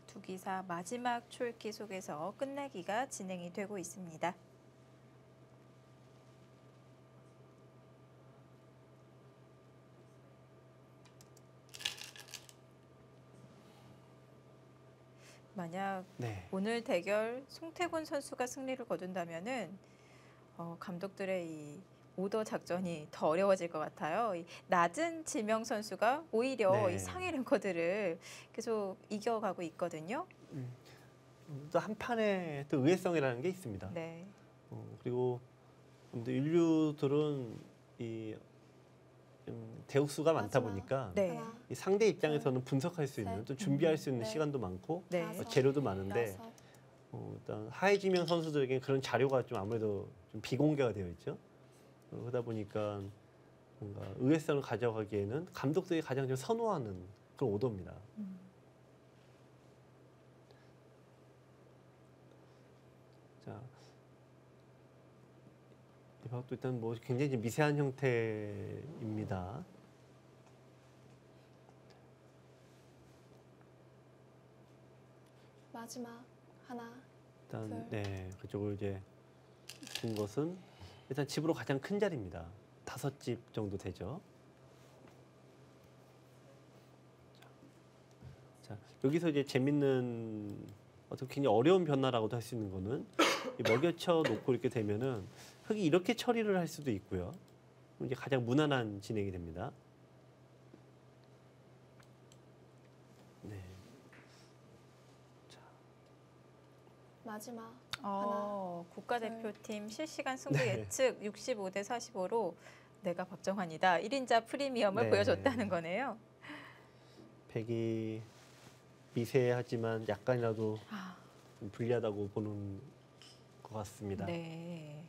두기사 마지막 초읽기 속에서 끝내기가 진행이 되고 있습니다. 만약 네. 오늘 대결 송태곤 선수가 승리를 거둔다면은 어, 감독들의 이 오더 작전이 더 어려워질 것 같아요. 이 낮은 지명 선수가 오히려 네. 이 상위 랭커들을 계속 이겨가고 있거든요. 음, 또 한 판에 또 의외성이라는 게 있습니다. 네. 어, 그리고 근데 인류들은 이 음, 대국수가 많다 마지막. 보니까 네. 하나, 이 상대 입장에서는 분석할 수 있는 셋, 또 준비할 수 있는 넷, 시간도 많고 네. 어, 다섯, 재료도 많은데 여섯, 어, 일단 하이지명 선수들에게는 그런 자료가 좀 아무래도 좀 비공개가 되어 있죠. 어, 그러다 보니까 뭔가 의외성을 가져가기에는 감독들이 가장 좀 선호하는 그런 오더입니다. 음. 자, 이 방도 일단 뭐 굉장히 좀 미세한 형태입니다. 마지막 하나, 일단 둘. 네 그쪽을 이제 둔 것은 일단 집으로 가장 큰 자리입니다. 다섯 집 정도 되죠. 자, 자, 여기서 이제 재밌는 어떻게 굉장히 어려운 변화라고도 할 수 있는 거는 이 먹여쳐 놓고 이렇게 되면은 흙이 이렇게 처리를 할 수도 있고요. 그럼 이제 가장 무난한 진행이 됩니다. 네. 마지막 어, 국가대표팀 실시간 승부 네. 예측 육십오 대 사십오로 내가 박정환이다. 일 인자 프리미엄을 네. 보여줬다는 거네요. 백이 미세하지만 약간이라도 아, 좀 불리하다고 보는 것 같습니다. 네.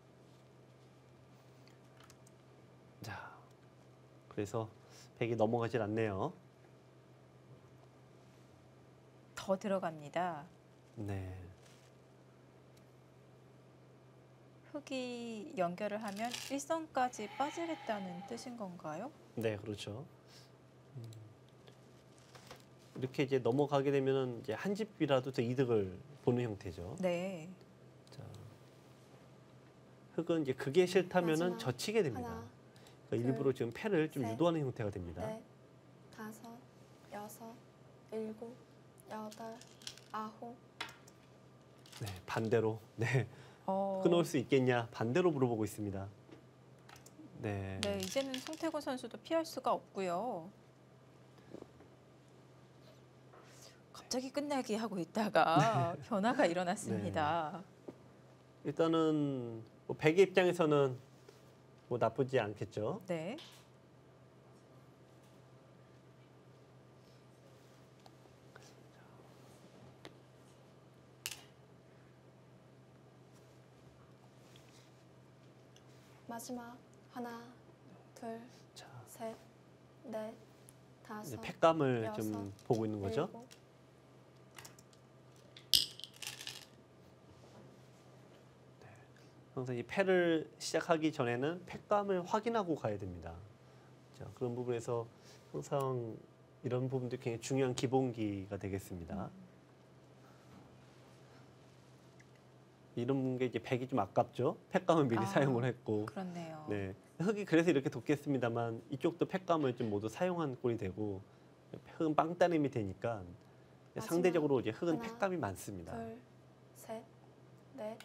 자, 그래서 백이 넘어가질 않네요. 더 들어갑니다. 네, 흙이 연결을 하면 일선까지 빠지겠다는 뜻인 건가요? 네, 그렇죠. 음, 이렇게 이제 넘어가게 되면은 이제 한 집이라도 더 이득을 보는 형태죠. 네. 자, 흙은 이제 그게 싫다면은 마지막 젖히게 됩니다. 하나, 그러니까 일부러 지금 패를 좀 셋, 유도하는 형태가 됩니다. 넷, 다섯, 여섯, 일곱, 여덟, 아홉. 네, 반대로 네 어, 끊어올 수 있겠냐 반대로 물어보고 있습니다. 네, 네, 이제는 송태곤 선수도 피할 수가 없고요. 갑자기 끝내기 하고 있다가 변화가 일어났습니다. 일단은 뭐 백의 입장에서는 뭐 나쁘지 않겠죠. 네. 마지막 하나, 둘, 자, 셋, 넷, 이제 다섯, 팩감을 여섯, 좀 보고 있는 거죠. 일곱. 항상 이 패를 시작하기 전에는 팩감을 확인하고 가야 됩니다. 자, 그런 부분에서 항상 이런 부분도 굉장히 중요한 기본기가 되겠습니다. 이런 게 이제 백이 좀 아깝죠. 팩감을 미리 아, 사용을 했고, 그렇네요. 네, 흙이 그래서 이렇게 돋겠습니다만 이쪽도 팩감을 좀 모두 사용한 꼴이 되고 흙은 빵따님이 되니까 마지막 상대적으로 이제 흙은 하나, 팩감이 많습니다. 둘, 셋, 넷.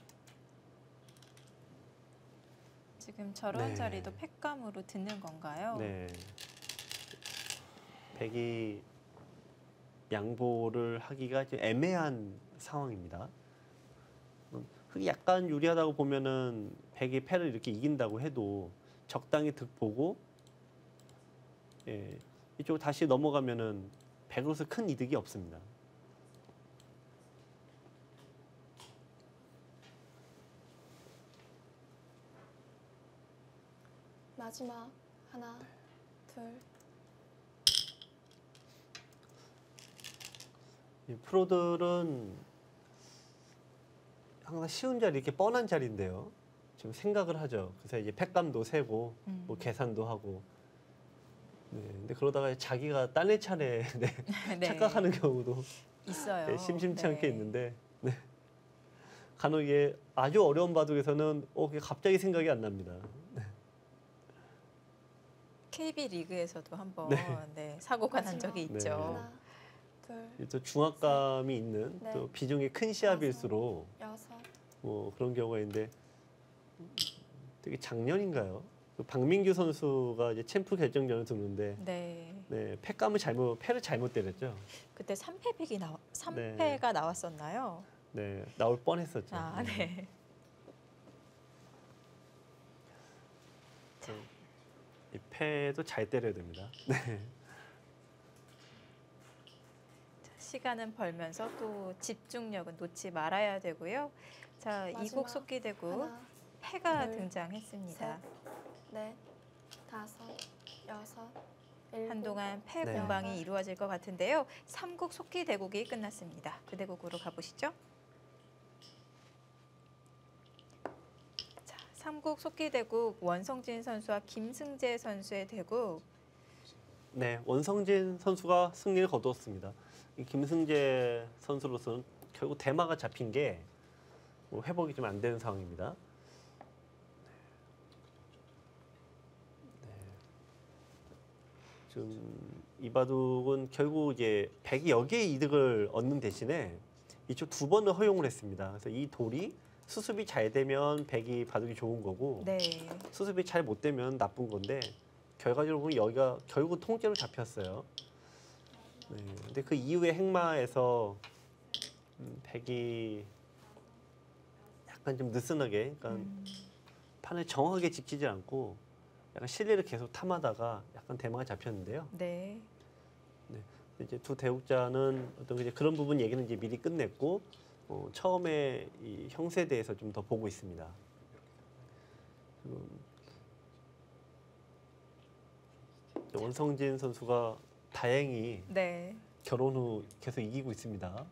지금 저런 네. 자리도 팩감으로 듣는 건가요? 네. 백이 양보를 하기가 좀 애매한 상황입니다. 음, 흙이 약간 유리하다고 보면은 백이 패를 이렇게 이긴다고 해도 적당히 득 보고 예, 이쪽 다시 넘어가면은 백으로서 큰 이득이 없습니다. 마지막 하나, 둘, 이 프로들은 항상 쉬운 자리 이렇게 뻔한 자리인데요. 지금 생각을 하죠. 그래서 이제 팩감도 세고 음. 뭐 계산도 하고. 네, 근데 그러다가 자기가 딴의 차례 네, 네. 착각하는 경우도 있어요. 네, 심심치 네. 않게 있는데 네. 간혹 이게 아주 어려운 바둑에서는 어, 그게 갑자기 생각이 안 납니다. 케이비 리그에서도 한번 네. 네, 사고가 난 적이 네. 있죠. 하나, 둘, 또 중압감이 있는 네. 또 비중이 큰 시합일수록 여섯, 뭐 그런 경우가 있는데 되게 작년인가요? 그 박민규 선수가 이제 챔프 결정전을 두는데 네. 네, 패감을 잘못 패를 잘못 때렸죠. 그때 삼 패 백이 나와 삼 네. 패가 나왔었나요? 네, 나올 뻔했었죠. 아, 네. 이 패도 잘 때려야 됩니다. 네. 자, 시간은 벌면서 또 집중력은 놓지 말아야 되고요. 자, 마지막 이국 속기대국 하나, 패가 둘, 등장했습니다. 넷, 다섯, 여섯, 일곱, 한동안 패 네. 공방이 이루어질 것 같은데요. 삼국 속기대국이 끝났습니다. 그 대국으로 가보시죠. 자, 삼국 속기대국 원성진 선수와 김승재 선수의 대국. 네, 원성진 선수가 승리를 거두었습니다. 이 김승재 선수로서는 결국 대마가 잡힌 게 뭐 회복이 좀 안 되는 상황입니다. 좀 이 바둑은 결국 이제 백이 여기에 이득을 얻는 대신에 이쪽 두 번을 허용을 했습니다. 그래서 이 돌이 수습이 잘 되면 백이 바둑이 좋은 거고 네. 수습이 잘 못 되면 나쁜 건데 결과적으로 보면 여기가 결국 통째로 잡혔어요. 네, 근데 그 이후에 행마에서 음, 백이 약간 좀 느슨하게, 그러니까 음, 판을 정확하게 지키지 않고 약간 실리를 계속 탐하다가 약간 대마가 잡혔는데요. 네. 이제 두 대국자는 어떤 이제 그런 부분 얘기는 이제 미리 끝냈고 어, 처음에 이 형세에 대해서 좀 더 보고 있습니다. 음, 원성진 선수가 다행히 네. 결혼 후 계속 이기고 있습니다.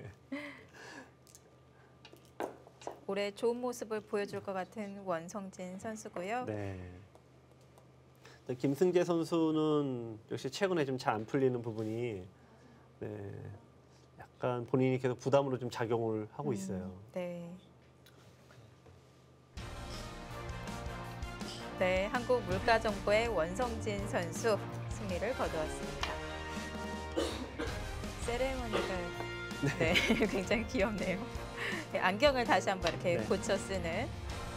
올해 좋은 모습을 보여줄 것 같은 원성진 선수고요. 네. 김승재 선수는 역시 최근에 좀 잘 안 풀리는 부분이 네, 약간 본인이 계속 부담으로 좀 작용을 하고 있어요. 음, 네. 네, 한국 물가정보의 원성진 선수 승리를 거두었습니다. 세레머니가 네, 굉장히 귀엽네요. 네, 안경을 다시 한번 이렇게 네. 고쳐 쓰는.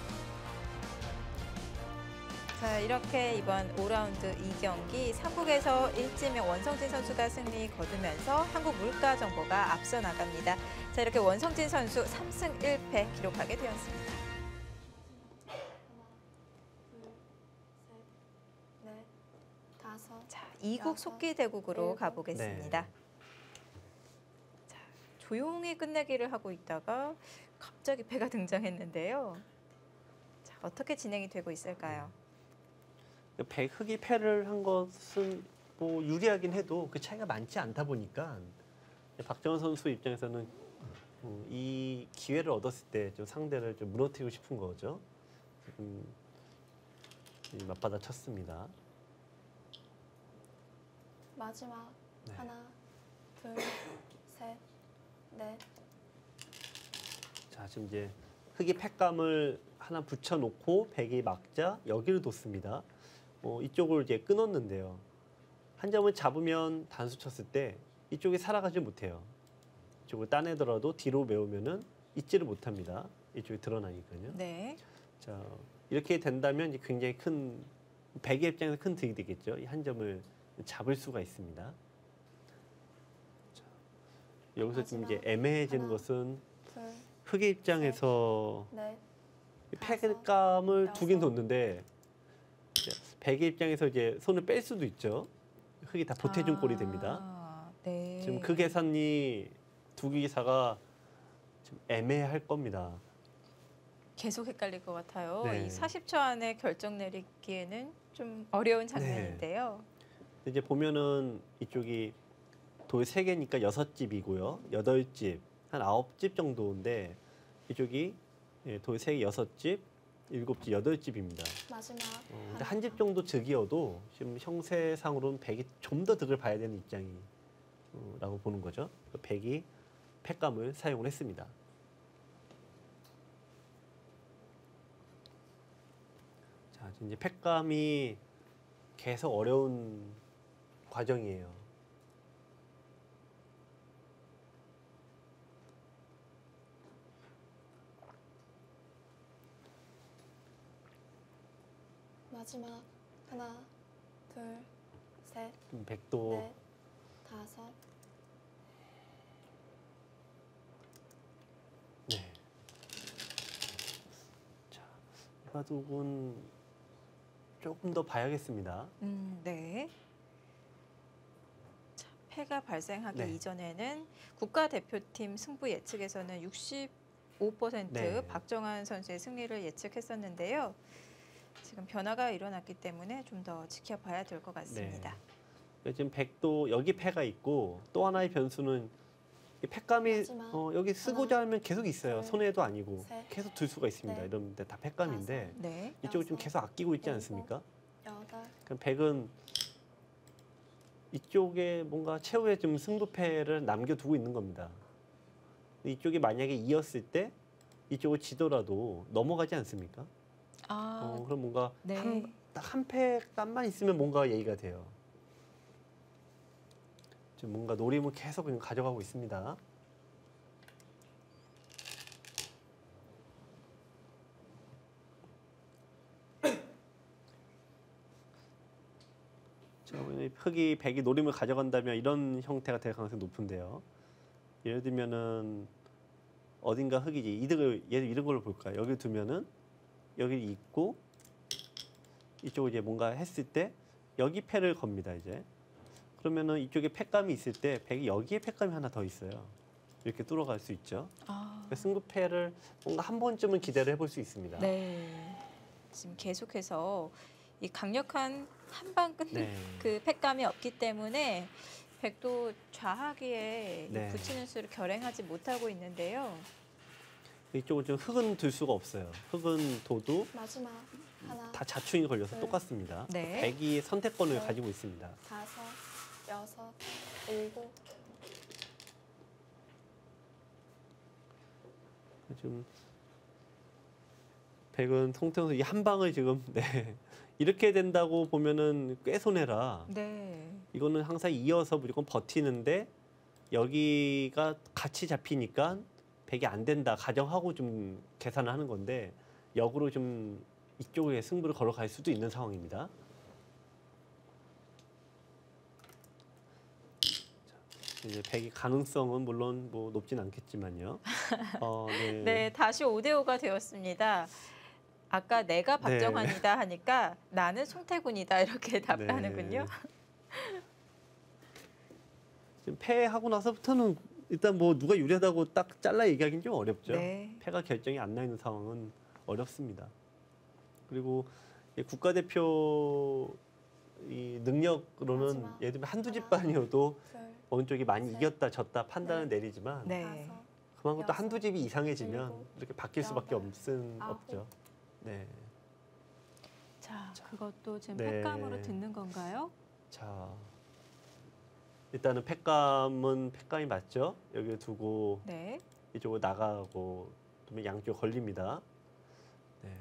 자, 이렇게 이번 오 라운드 이 경기 삼국에서 일지명 원성진 선수가 승리 거두면서 한국 물가정보가 앞서 나갑니다. 자, 이렇게 원성진 선수 삼 승 일 패 기록하게 되었습니다. 넷, 다섯, 자, 이국 속기대국으로 일곱. 가보겠습니다. 네. 자, 조용히 끝내기를 하고 있다가 갑자기 패가 등장했는데요. 자, 어떻게 진행이 되고 있을까요? 백 흑이 패를 한 것은 뭐 유리하긴 해도 그 차이가 많지 않다 보니까 박정원 선수 입장에서는 음, 이 기회를 얻었을 때 좀 상대를 좀 무너뜨리고 싶은 거죠. 지금 이 맞받아 쳤습니다. 마지막 네. 하나, 둘, 셋, 넷, 자, 지금 이제 흑이 패감을 하나 붙여놓고 백이 막자 여기를 뒀습니다. 어, 이쪽을 이제 끊었는데요. 한 점을 잡으면 단수 쳤을 때 이쪽이 살아가지 못해요. 이쪽을 따내더라도 뒤로 메우면은 잊지를 못합니다. 이쪽이 드러나니까요. 네. 자, 이렇게 된다면 이제 굉장히 큰 백의 입장에서 큰 득이 되겠죠. 이 한 점을 잡을 수가 있습니다. 자, 여기서 좀 이제 마지막 애매해지는 하나. 것은 둘, 흑의 입장에서 넷, 패감을 두 개 여섯. 놓는데 백의 입장에서 이제 손을 뺄 수도 있죠. 흑이 다 보태준 꼴이 됩니다. 아, 네. 지금 그 계산이 두 기사가 좀 애매할 겁니다. 계속 헷갈릴 것 같아요. 네. 이 사십 초 안에 결정 내리기에는 좀 어려운 장면인데요. 이제 보면은 이쪽이 돌 세 개니까 여섯 집이고요. 여덟 집, 한 아홉 집 정도인데 이쪽이 예, 돌 세 개 여섯 집, 일곱 집, 여덟 집입니다. 마지막 어, 근데 하나, 한 집 정도 득이어도 지금 형세상으로는 백이 좀 더 득을 봐야 되는 입장이 라고 보는 거죠. 백이 팩감을 사용을 했습니다. 자, 이제 팩감이 계속 어려운 과정이에요. 마지막 하나, 둘, 셋, 좀 백도 넷, 다섯. 네. 자, 이 바둑은 조금 더 봐야겠습니다. 음, 네. 자, 패가 발생하기 네. 이전에는 국가대표팀 승부 예측에서는 육십오 퍼센트 네. 박정환 선수의 승리를 예측했었는데요. 지금 변화가 일어났기 때문에 좀 더 지켜봐야 될 것 같습니다. 네. 지금 백도 여기 패가 있고 또 하나의 변수는 이 팩감이 마지막 어, 여기 쓰고자 하면 계속 있어요. 둘, 손해도 아니고 셋, 계속 들 수가 있습니다. 넷, 이런데 다 팩감인데 네. 이쪽을 좀 여섯, 계속 아끼고 있지 일곱, 않습니까? 여덟. 그럼 백은 이쪽에 뭔가 최후의 좀 승부패를 남겨두고 있는 겁니다. 이쪽이 만약에 이었을 때 이쪽을 지더라도 넘어가지 않습니까? 아, 어, 그럼 뭔가 네. 한, 딱 한 팩감만 있으면 뭔가 얘기가 돼요. 지금 뭔가 노림을 계속 그냥 가져가고 있습니다. 자, 흑이 백이 노림을 가져간다면 이런 형태가 될 가능성이 높은데요. 예를 들면은 어딘가 흑이지 이득을 예를 이런 걸로 볼까요? 여기 두면은 여기 있고 이쪽을 이제 뭔가 했을 때 여기 패를 겁니다 이제. 그러면은 이쪽에 팩감이 있을 때 백이 여기에 팩감이 하나 더 있어요. 이렇게 뚫어갈 수 있죠. 아, 승부패를 뭔가 한 번쯤은 기대를 해볼 수 있습니다. 네. 지금 계속해서 이 강력한 한방 끝 네. 그 팩감이 없기 때문에 백도 좌하기에 이 네. 붙이는 수를 결행하지 못하고 있는데요. 이쪽은 좀 흑은 들 수가 없어요. 흑은 도도 마지막 하나, 다 자충이 걸려서 네. 똑같습니다. 네. 백이 선택권을 네. 가지고 있습니다. 다섯, 여섯, 일곱. 지금 백은 송태훈 이 한 방을 지금 네. 이렇게 된다고 보면은 꽤 손해라. 네. 이거는 항상 이어서 무조건 버티는데 여기가 같이 잡히니까 백이 안 된다 가정하고 좀 계산을 하는 건데 역으로 좀 이쪽에 승부를 걸어갈 수도 있는 상황입니다. 자, 이제 백이 가능성은 물론 뭐 높진 않겠지만요. 어, 네. 네, 다시 오 대 오가 되었습니다. 아까 내가 네. 박정환이다 하니까 나는 송태군이다 이렇게 답하는군요. 네. 지금 패하고 나서부터는 일단 뭐 누가 유리하다고 딱 잘라 얘기하기는 좀 어렵죠. 네. 패가 결정이 안 나 있는 상황은 어렵습니다. 그리고 이 국가대표 이 능력으로는 마지막 예를 들면 한두 하나, 집반이어도 둘, 어느 쪽이 많이 셋, 이겼다 졌다 판단을 넷, 내리지만 네. 다섯, 그만큼 또 여섯, 한두 집이 이상해지면 일곱, 이렇게 바뀔 수밖에 여덟, 없은 아홉. 없죠. 네. 자, 그것도 지금 네. 팩감으로 듣는 건가요? 자, 일단은 팩감은 팩감이 맞죠? 여기 두고 네. 이쪽으로 나가고 그러면 양쪽 걸립니다. 네.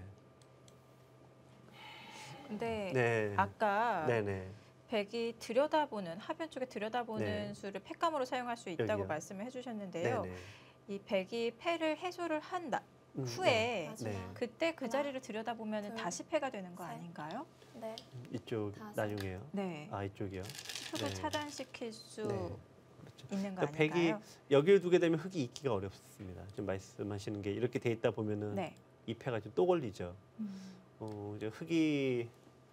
근데 네. 아까 네네. 백이 들여다보는 하변 쪽에 들여다보는 네. 수를 팩감으로 사용할 수 있다고 여기요. 말씀을 해주셨는데요. 네네. 이 백이 패를 해소를 한 나, 음, 후에 마지막 네. 그때 그 하나, 자리를 들여다보면 둘, 다시 패가 되는 거 셋. 아닌가요? 넷, 이쪽 다섯. 나중에요. 네. 아 이쪽이요. 흑을 네. 차단시킬 수 네. 그렇죠. 있는 거 그러니까 백이 아닌가요? 여기를 두게 되면 흑이 있기가 어렵습니다. 지금 말씀하시는 게 이렇게 돼 있다 보면은 네. 이 패가 좀 또 걸리죠. 음. 어, 이제 흑이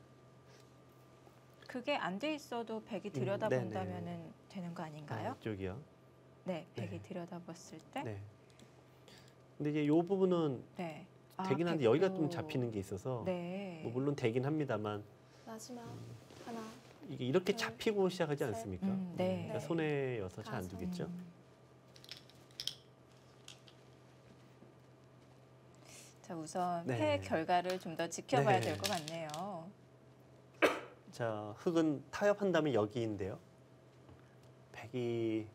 그게 안 돼 있어도 백이 들여다본다면은 되는 거 아닌가요? 아, 이쪽이요. 네, 백이 네. 들여다봤을 때. 네. 네. 근데 이제 이 부분은 아, 되긴 한데 여기가 좀 백도. 잡히는 게 있어서 네. 뭐 물론 되긴 합니다만 마지막 하나, 이게 이렇게 둘, 잡히고 시작하지 셋. 않습니까? 음, 네. 그러니까 네. 손해여서 잘 안 다섯. 두겠죠. 음. 자, 우선 네. 패 결과를 좀 더 지켜봐야 네. 될 것 같네요. 자, 흑은 타협한다면 여기인데요. 백이 백이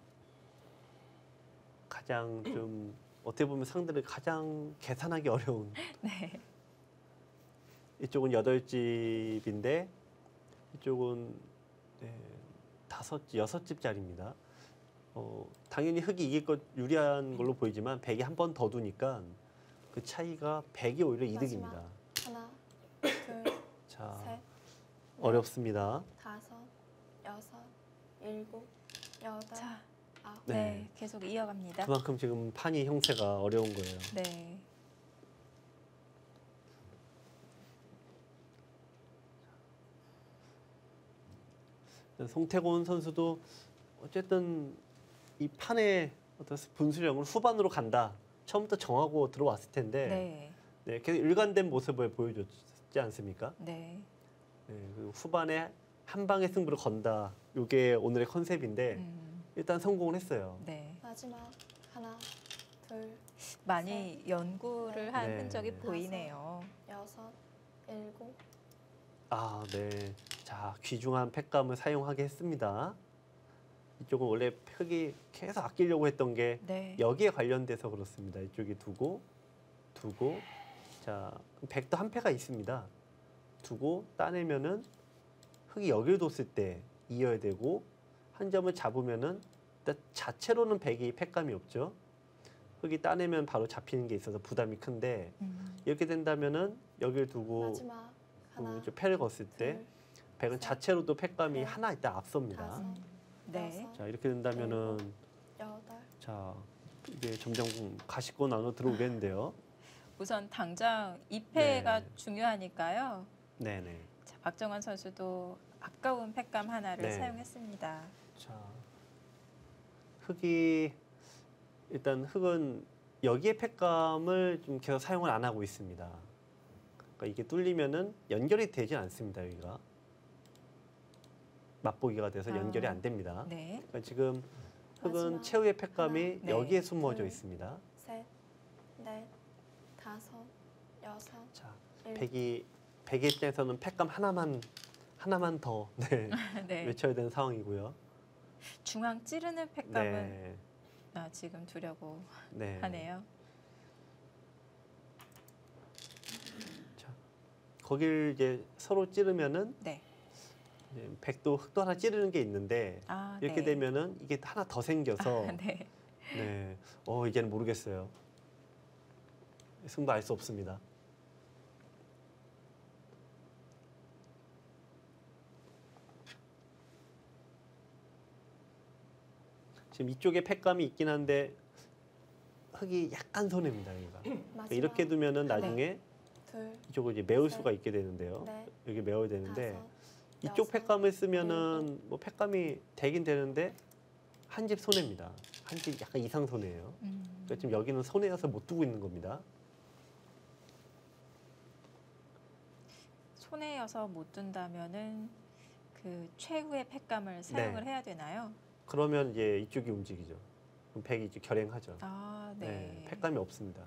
가장 좀 어떻게 보면 상대를 가장 계산하기 어려운 네. 이쪽은 여덟 집인데 이쪽은 네, 다섯 집, 여섯 집짜리입니다. 어, 당연히 흑이 이길 것 유리한 걸로 보이지만 백이 한 번 더 두니까 그 차이가 백이 오히려 이득입니다. 하나, 둘, 자, 셋, 넷, 어렵습니다. 다섯, 여섯, 일곱, 여덟, 자, 아홉. 네. 네. 계속 이어갑니다. 그만큼 지금 판이 형태가 어려운 거예요. 네. 송태곤 선수도 어쨌든 이 판의 어떤 분수령을 후반으로 간다. 처음부터 정하고 들어왔을 텐데 네. 네, 계속 일관된 모습을 보여줬지 않습니까? 네. 네, 그리고 후반에 한 방에 승부를 건다. 이게 오늘의 컨셉인데 음, 일단 성공을 했어요. 네. 마지막 하나, 둘, 많이 연구를 한 네. 흔적이 보이네요. 여섯, 일곱, 아, 네. 자, 귀중한 팩감을 사용하게 했습니다. 이쪽은 원래 팩이 계속 아끼려고 했던 게 네. 여기에 관련돼서 그렇습니다. 이쪽에 두고 두고 자, 백도 한 패가 있습니다. 두고 따내면은 흑이 여기를 뒀을 때 이어야 되고 한 점을 잡으면은 일단 자체로는 백이 팩감이 없죠. 흑이 따내면 바로 잡히는 게 있어서 부담이 큰데 음, 이렇게 된다면은 여기를 두고 마지막 하나, 음, 좀 패를 걷을 때 둘, 백은 셋, 자체로도 팩감이 넷, 하나 있다 앞섭니다. 다섯, 음, 네. 여섯, 자, 이렇게 된다면은 여덟, 자, 이게 점점 가시권 안으로 들어오겠는데요. 우선 당장 이 패가 네. 중요하니까요. 네네. 자, 박정환 선수도 아까운 팩감 하나를 네. 사용했습니다. 자, 흑이 일단 흑은 여기에 팩감을 좀 계속 사용을 안 하고 있습니다. 그러니까 이게 뚫리면은 연결이 되지 않습니다. 여기가 맛보기가 돼서 아, 연결이 안 됩니다. 네. 그러니까 지금 흑은 마지막 최후의 팩감이 하나, 네. 여기에 숨어져 둘, 있습니다. 셋, 넷, 다섯, 여섯, 자, 일곱, 백이 백의 입장에서는 팩감 하나만 하나만 더 네, 네. 외쳐야 되는 상황이고요. 중앙 찌르는 팩감은 네, 아, 지금 두려고 네. 하네요. 자, 거길 이제 서로 찌르면은 네. 이제 백도 흑도 하나 찌르는 게 있는데 아, 이렇게 네. 되면은 이게 하나 더 생겨서 아, 네. 네, 어 이제는 모르겠어요. 승부 알 수 없습니다. 지금 이쪽에 팩감이 있긴 한데 흑이 약간 손해입니다. 여기가. 그러니까 마지막 이렇게 두면은 나중에 둘, 이쪽을 이제 메울 셋, 수가 있게 되는데요. 넷, 여기 메워야 되는데 다섯, 이쪽 여섯, 팩감을 쓰면은 뭐 팩감이 되긴 되는데 한 집 손해입니다. 한 집 약간 이상 손해예요. 음, 그러니까 지금 여기는 손해여서 못 두고 있는 겁니다. 손해여서 못 둔다면은 그 최후의 팩감을 사용을 해야 되나요? 그러면 이제 이쪽이 움직이죠. 그럼 백이 이제 결행하죠. 아, 네. 네, 팩감이 없습니다.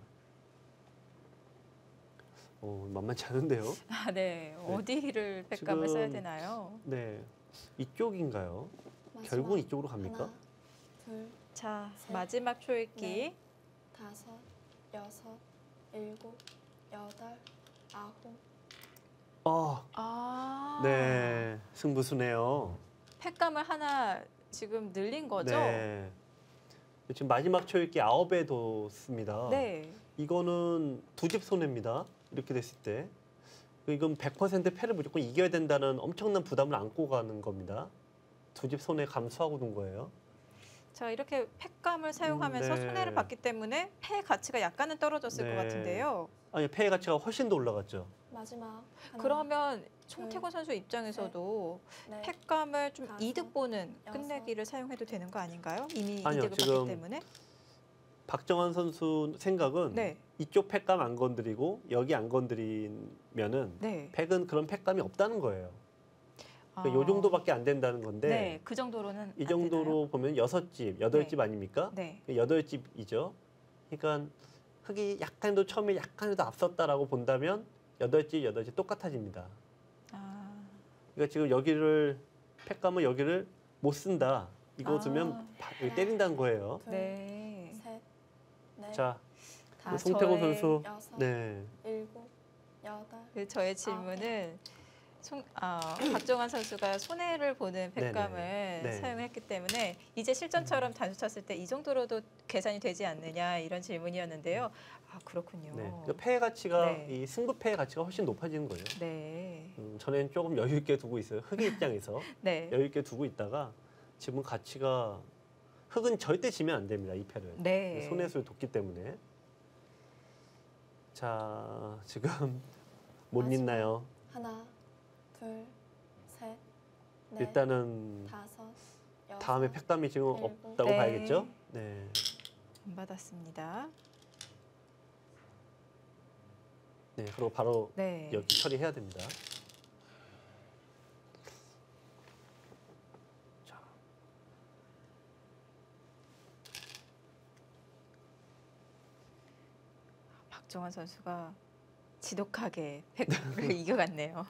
어, 만만치 않은데요. 아, 네. 어디를 팩감을 지금- 써야 되나요? 네, 이쪽인가요? 마지막 결국은 이쪽으로 갑니까? 하나, 둘, 자, 셋, 마지막 초읽기. 넷, 다섯, 여섯, 일곱, 여덟, 아홉. 아, 아, 네, 승부수네요. 팩감을 하나 지금 늘린 거죠? 네. 지금 마지막 초읽기 아홉에 뒀습니다. 네. 이거는 두 집 손해입니다. 이렇게 됐을 때. 이건 백 퍼센트 패를 무조건 이겨야 된다는 엄청난 부담을 안고 가는 겁니다. 두 집 손해 감수하고 둔 거예요. 자, 이렇게 팩감을 사용하면서 네. 손해를 봤기 때문에 패 가치가 약간은 떨어졌을 네. 것 같은데요. 아니, 패의 가치가 훨씬 더 올라갔죠. 마지막 하나, 그러면 송태곤 선수 입장에서도 넷, 팩감을 좀 다섯, 이득 보는 여섯, 끝내기를 사용해도 되는 거 아닌가요? 이미 아니요, 이득을 지금 봤기 때문에. 박정환 선수 생각은 네. 이쪽 팩감 안 건드리고 여기 안 건드리면은 네. 팩은 그런 팩감이 없다는 거예요. 그러니까 아, 요 정도밖에 안 된다는 건데 네, 그 정도로는 이 안 정도로 보면 여섯 집, 여덟 집 아닙니까? 되나요? 네. 여덟 집이죠. 그러니까 흑이 약간도 처음에 약간이라도 앞섰다라고 본다면 여덟 집, 여덟 집 똑같아집니다. 아, 그러니까 지금 여기를 팩감은 여기를 못 쓴다. 이거 아. 두면 바- 여기 하나, 때린다는 거예요. 둘, 네. 셋, 넷, 자, 다 송태곤 저의- 선수. 여섯, 네. 일곱, 여덟, 그 저의 질문은 송, 어, 박정환 선수가 손해를 보는 팩감을 네. 사용했기 때문에 이제 실전처럼 단수 쳤을 때 이 정도로도 계산이 되지 않느냐 이런 질문이었는데요. 아 그렇군요. 네. 그 패의 가치가 네. 이 승부 패의 가치가 훨씬 높아지는 거예요. 네. 음, 전에는 조금 여유 있게 두고 있어요. 흑의 입장에서 네. 여유 있게 두고 있다가 지금 가치가 흑은 절대 지면 안 됩니다. 이 패를. 네. 손해수를 뒀기 때문에. 자, 지금 못 마지막. 잊나요? 하나, 둘, 셋, 넷, 일단은 다섯, 여섯, 다음에 팩감이 지금 일곱. 없다고 네. 봐야겠죠? 네. 안 받았습니다. 네, 그리고 바로 네. 여기 처리해야 됩니다. 자. 박정환 선수가 지독하게 팩을 이겨갔네요.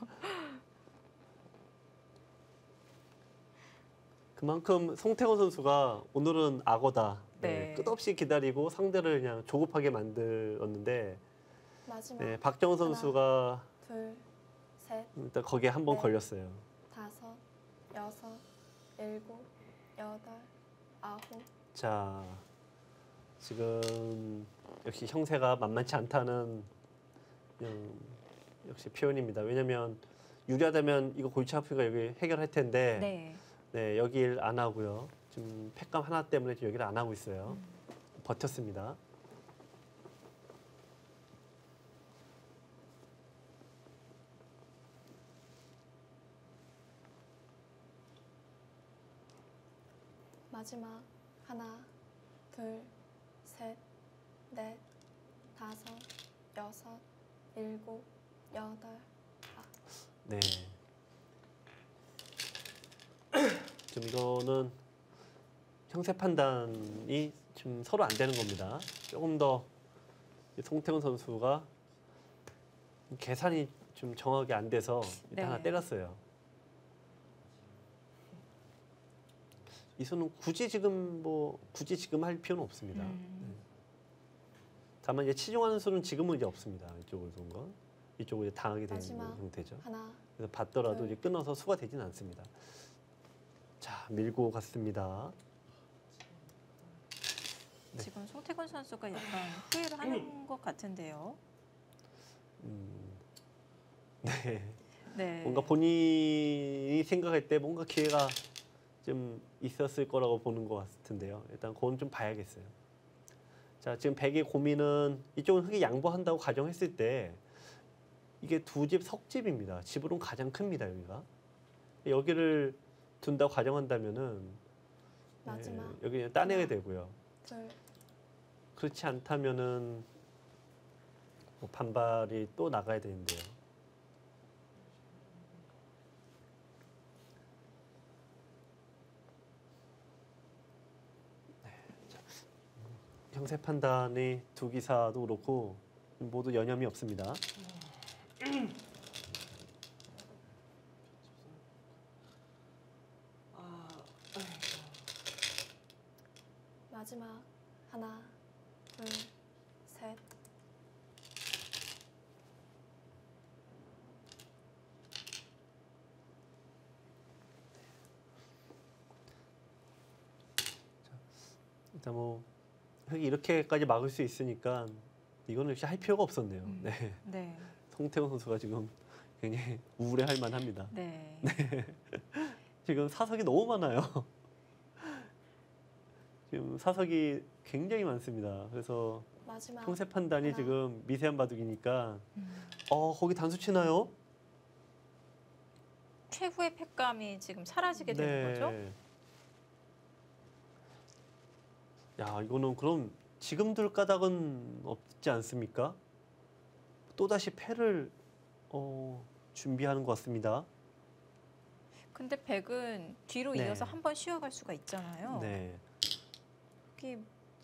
그만큼 송태곤 선수가 오늘은 악어다. 네, 네. 끝없이 기다리고 상대를 그냥 조급하게 만들었는데 마지막 네, 박정훈 하나. 선수가 둘, 셋, 일단 거기에 한 번 네. 걸렸어요. 다섯, 여섯, 일곱, 여덟, 아홉, 자, 지금 역시 형세가 만만치 않다는 음, 역시 표현입니다. 왜냐하면 유리하다면 이거 골치 아프니까 여기 해결할 텐데 네. 네, 여길 안 하고요. 지금 팩감 하나 때문에 지금 여기를 안 하고 있어요. 버텼습니다. 마지막 하나, 둘, 셋, 넷, 다섯, 여섯, 일곱, 여덟, 네. 지금 이거는 형세 판단이 지금 서로 안 되는 겁니다. 조금 더 송태훈 선수가 계산이 좀 정확하게 안 돼서 일단 네. 하나 때렸어요. 이 수는 굳이 지금 뭐 굳이 지금 할 필요는 없습니다. 음. 다만 이제 치중하는 수는 지금은 이제 없습니다. 이쪽으로 둔 건. 이쪽으로 이제 당하게 되는 마지막. 형태죠. 하나, 그래서 받더라도 둘. 이제 끊어서 수가 되진 않습니다. 자, 밀고 갔습니다. 네. 지금 송태곤 선수가 약간 후회를 하는 것 같은데요. 음, 네. 네. 뭔가 본인이 생각할 때 뭔가 기회가 좀 있었을 거라고 보는 것 같은데요. 일단 그건 좀 봐야겠어요. 자, 지금 백의 고민은 이쪽은 흑이 양보한다고 가정했을 때 이게 두 집 석집입니다. 집으로는 가장 큽니다, 여기가. 여기를 둔다고 가정한다면은 네, 마지막 여기 그냥 따내야 하나. 되고요. 둘, 그렇지 않다면은 뭐 반발이 또 나가야 되는데요. 네, 자, 형세 판단이 두 기사도 그렇고 모두 여념이 없습니다. 마지막 하나, 둘, 셋, 일단 뭐 흑이 이렇게까지 막을 수 있으니까 이거는 역시 할 필요가 없었네요. 음. 네, 네. 송태훈 선수가 지금 굉장히 우울해할 만합니다. 네. 지금 사석이 너무 많아요. 지금 사석이 굉장히 많습니다. 그래서 마지막 형세 판단이 하나. 지금 미세한 바둑이니까 음. 어 거기 단수 치나요? 최후의 팩감이 지금 사라지게 되는 거죠? 야 이거는 그럼 지금 들 까닭은 없지 않습니까? 또다시 패를 어, 준비하는 것 같습니다. 근데 백은 뒤로 네. 이어서 한 번 쉬어갈 수가 있잖아요. 네. 이게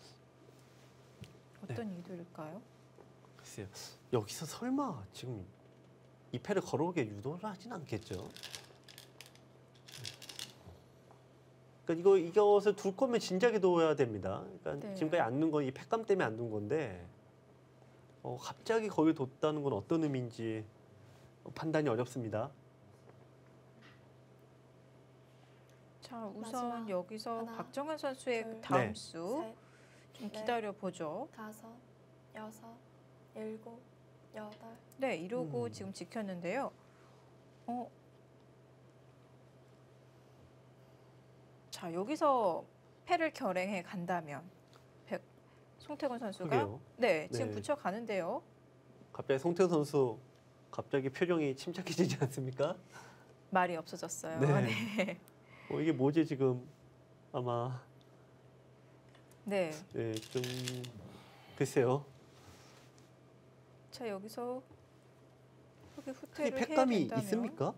어떤 의도일까요? 글쎄요. 여기서 설마 지금 이 패를 걸어오게 유도를 하진 않겠죠? 그러니까 그러니까 이거 이것을 둘 거면 진작에 둬야 됩니다. 그러니까 네. 지금까지 안 둔 건 이 팩감 때문에 안 둔 건데 어, 갑자기 거기 뒀다는 건 어떤 의미인지 판단이 어렵습니다. 자, 우선 마지막. 여기서 하나, 박정현 선수의 둘, 다음 네. 수 좀 셋, 넷, 기다려 보죠. 다섯, 여섯, 일곱, 여덟. 네, 이러고 음. 지금 지켰는데요. 어. 자, 여기서 패를 결행해 간다면 백, 송태곤 선수가 그게요. 네, 지금 네. 붙여 가는데요. 갑자기 송태우 선수 갑자기 표정이 침착해지지 않습니까? 말이 없어졌어요. 네. 네. 어, 이게 뭐지 지금 아마 네. 예, 좀 글쎄요. 자, 여기서 흙이 흙이 후퇴를 해야 팩감이 된다면 있습니까?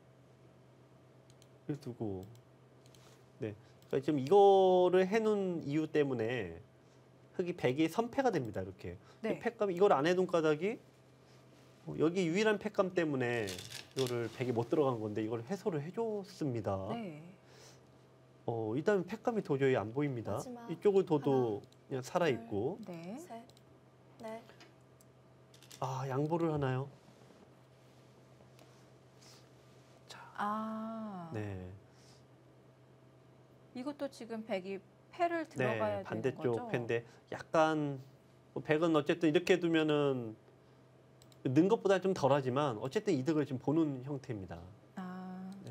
이걸 두고 네, 그러니까 지금 이거를 해놓은 이유 때문에 흙이 백이 선패가 됩니다. 이렇게 네. 이 팩감 이걸 안 해둔 까닭이 어, 여기 유일한 팩감 때문에 이거를 백이 못 들어간 건데 이걸 해소를 해줬습니다. 네. 어, 일단 팩감이 도저히 안 보입니다. 마지막. 이쪽을 둬도 그냥 살아 있고 네. 셋, 넷, 아 양보를 하나요? 아. 네. 이것도 지금 백이 패를 들어가야 네, 되는 반대쪽 거죠. 패인데 약간 뭐 백은 어쨌든 이렇게 두면은 는 것보다 좀 덜하지만 어쨌든 이득을 지금 보는 형태입니다. 아. 네.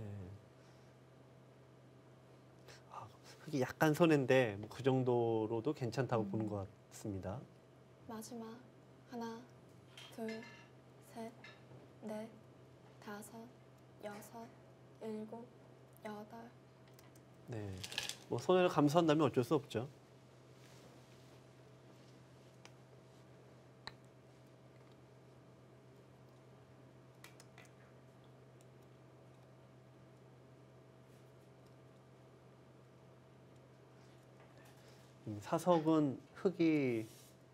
아, 흙이 약간 손해인데 뭐 그 정도로도 괜찮다고 음. 보는 것 같습니다. 마지막. 하나, 둘, 셋, 넷, 다섯, 여섯, 일곱, 여덟. 네. 뭐 손해를 감수한다면 어쩔 수 없죠. 음, 사석은 흙이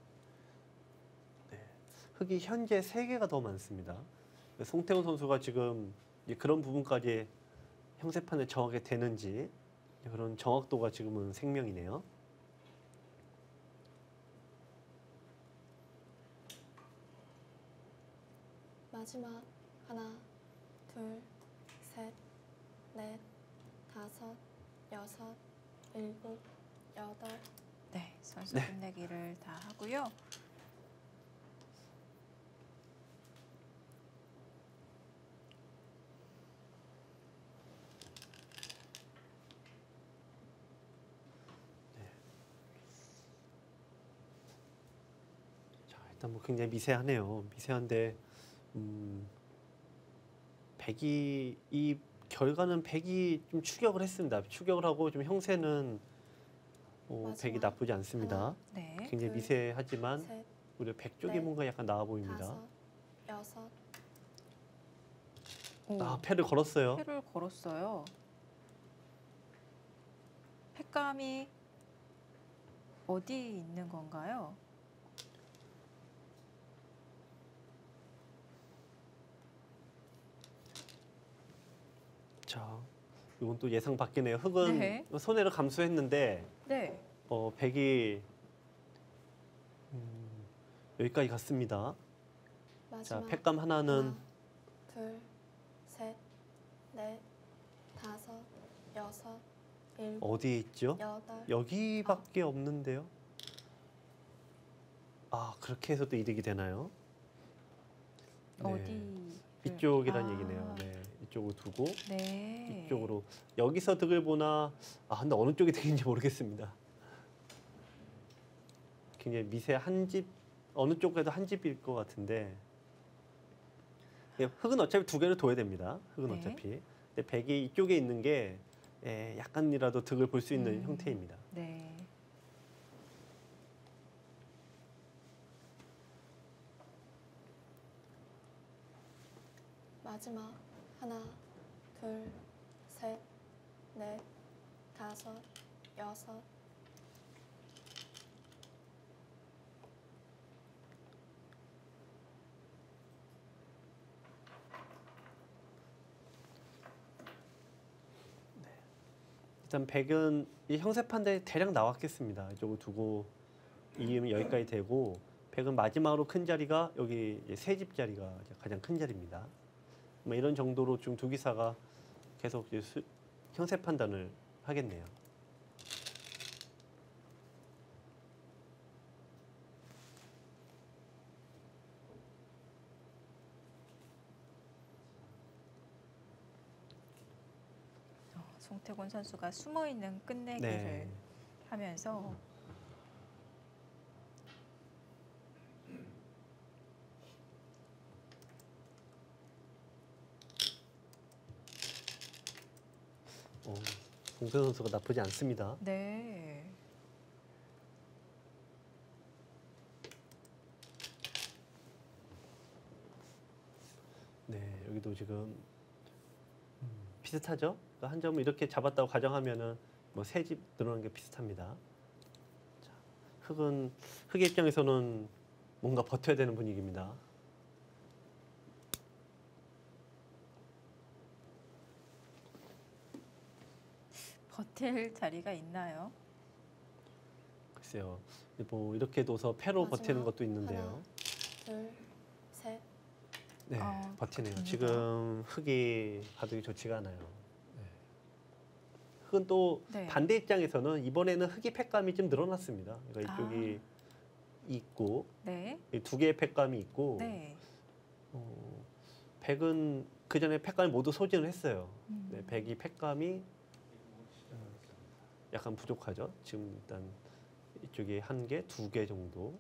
네, 흙이 현재 세 개가 더 많습니다. 송태훈 선수가 지금 이제 그런 부분까지 형세판에 정하게 되는지 그런 정확도가 지금은 생명이네요. 마지막. 하나, 둘, 셋, 넷, 다섯, 여섯, 일곱, 여덟. 네, 선수 네. 끝내기를 다 하고요. 자, 일단 뭐 굉장히 미세하네요. 미세한데 음, 백이 이 결과는 백이 좀 추격을 했습니다. 추격을 하고 좀 형세는 어, 마지막. 백이 나쁘지 않습니다. 하나, 네. 굉장히 둘, 미세하지만 셋, 우리 백 쪽이 넷, 뭔가 약간 나아 보입니다. 다섯, 여섯. 오, 아, 패를 걸었어요. 패를 걸었어요. 팩감이 어디 있는 건가요? 자, 이건 또 예상 밖이네요. 흙은 네. 손해를 감수했는데 네. 어, 백이 음, 여기까지 갔습니다. 자, 마지막. 팩감 하나는 하나, 둘, 셋, 넷, 다섯, 여섯, 일곱, 어디에 있죠? 여덟. 여기밖에 없는데요. 아, 그렇게 해서 또 이득이 되나요? 네. 어디? 이쪽이란 아. 얘기네요. 네, 이쪽을 두고 네. 이쪽으로 여기서 득을 보나? 아, 근데 어느 쪽이 득인지 모르겠습니다. 굉장히 미세 한 집 어느 쪽에도 한 집일 것 같은데 예, 흙은 어차피 두 개를 둬야 됩니다. 흙은 네. 어차피. 근데 백이 이쪽에 있는 게 예, 약간이라도 득을 볼 수 있는 음. 형태입니다. 네. 마지막. 하나, 둘, 셋, 넷, 다섯, 여섯. 일단 백은 이 형세 판단이 대략 나왔겠습니다. 이쪽을 두고 이기면 여기까지 되고 백은 마지막으로 큰 자리가 여기 세 집 자리가 이제 가장 큰 자리입니다. 뭐 이런 정도로 좀 두 기사가 계속 이제 수, 형세 판단을 하겠네요. 어, 송태곤 선수가 숨어 있는 끝내기를 네. 하면서 어, 송태곤 선수가 나쁘지 않습니다. 네. 네, 여기도 지금 비슷하죠? 그러니까 한 점을 이렇게 잡았다고 가정하면은 뭐 세 집 늘어나는 게 비슷합니다. 자, 흑은 흑의 입장에서는 뭔가 버텨야 되는 분위기입니다. 버틸 자리가 있나요? 글쎄요, 뭐 이렇게 둬서 패로 마지막 버티는 것도 있는데요. 둘, 셋, 네, 어, 버티네요. 버팁니다. 지금 흑이 바둑이 좋지가 않아요. 네. 흑은 또 네. 반대 입장에서는 이번에는 흑이 패감이 좀 늘어났습니다. 그러니까 아. 이쪽이 있고 네. 이두 개의 패감이 있고 네. 어, 백은 그 전에 패감이 모두 소진을 했어요. 음. 네, 백이 패감이 어, 약간 부족하죠. 지금 일단 이쪽에 한 개, 두 개 정도.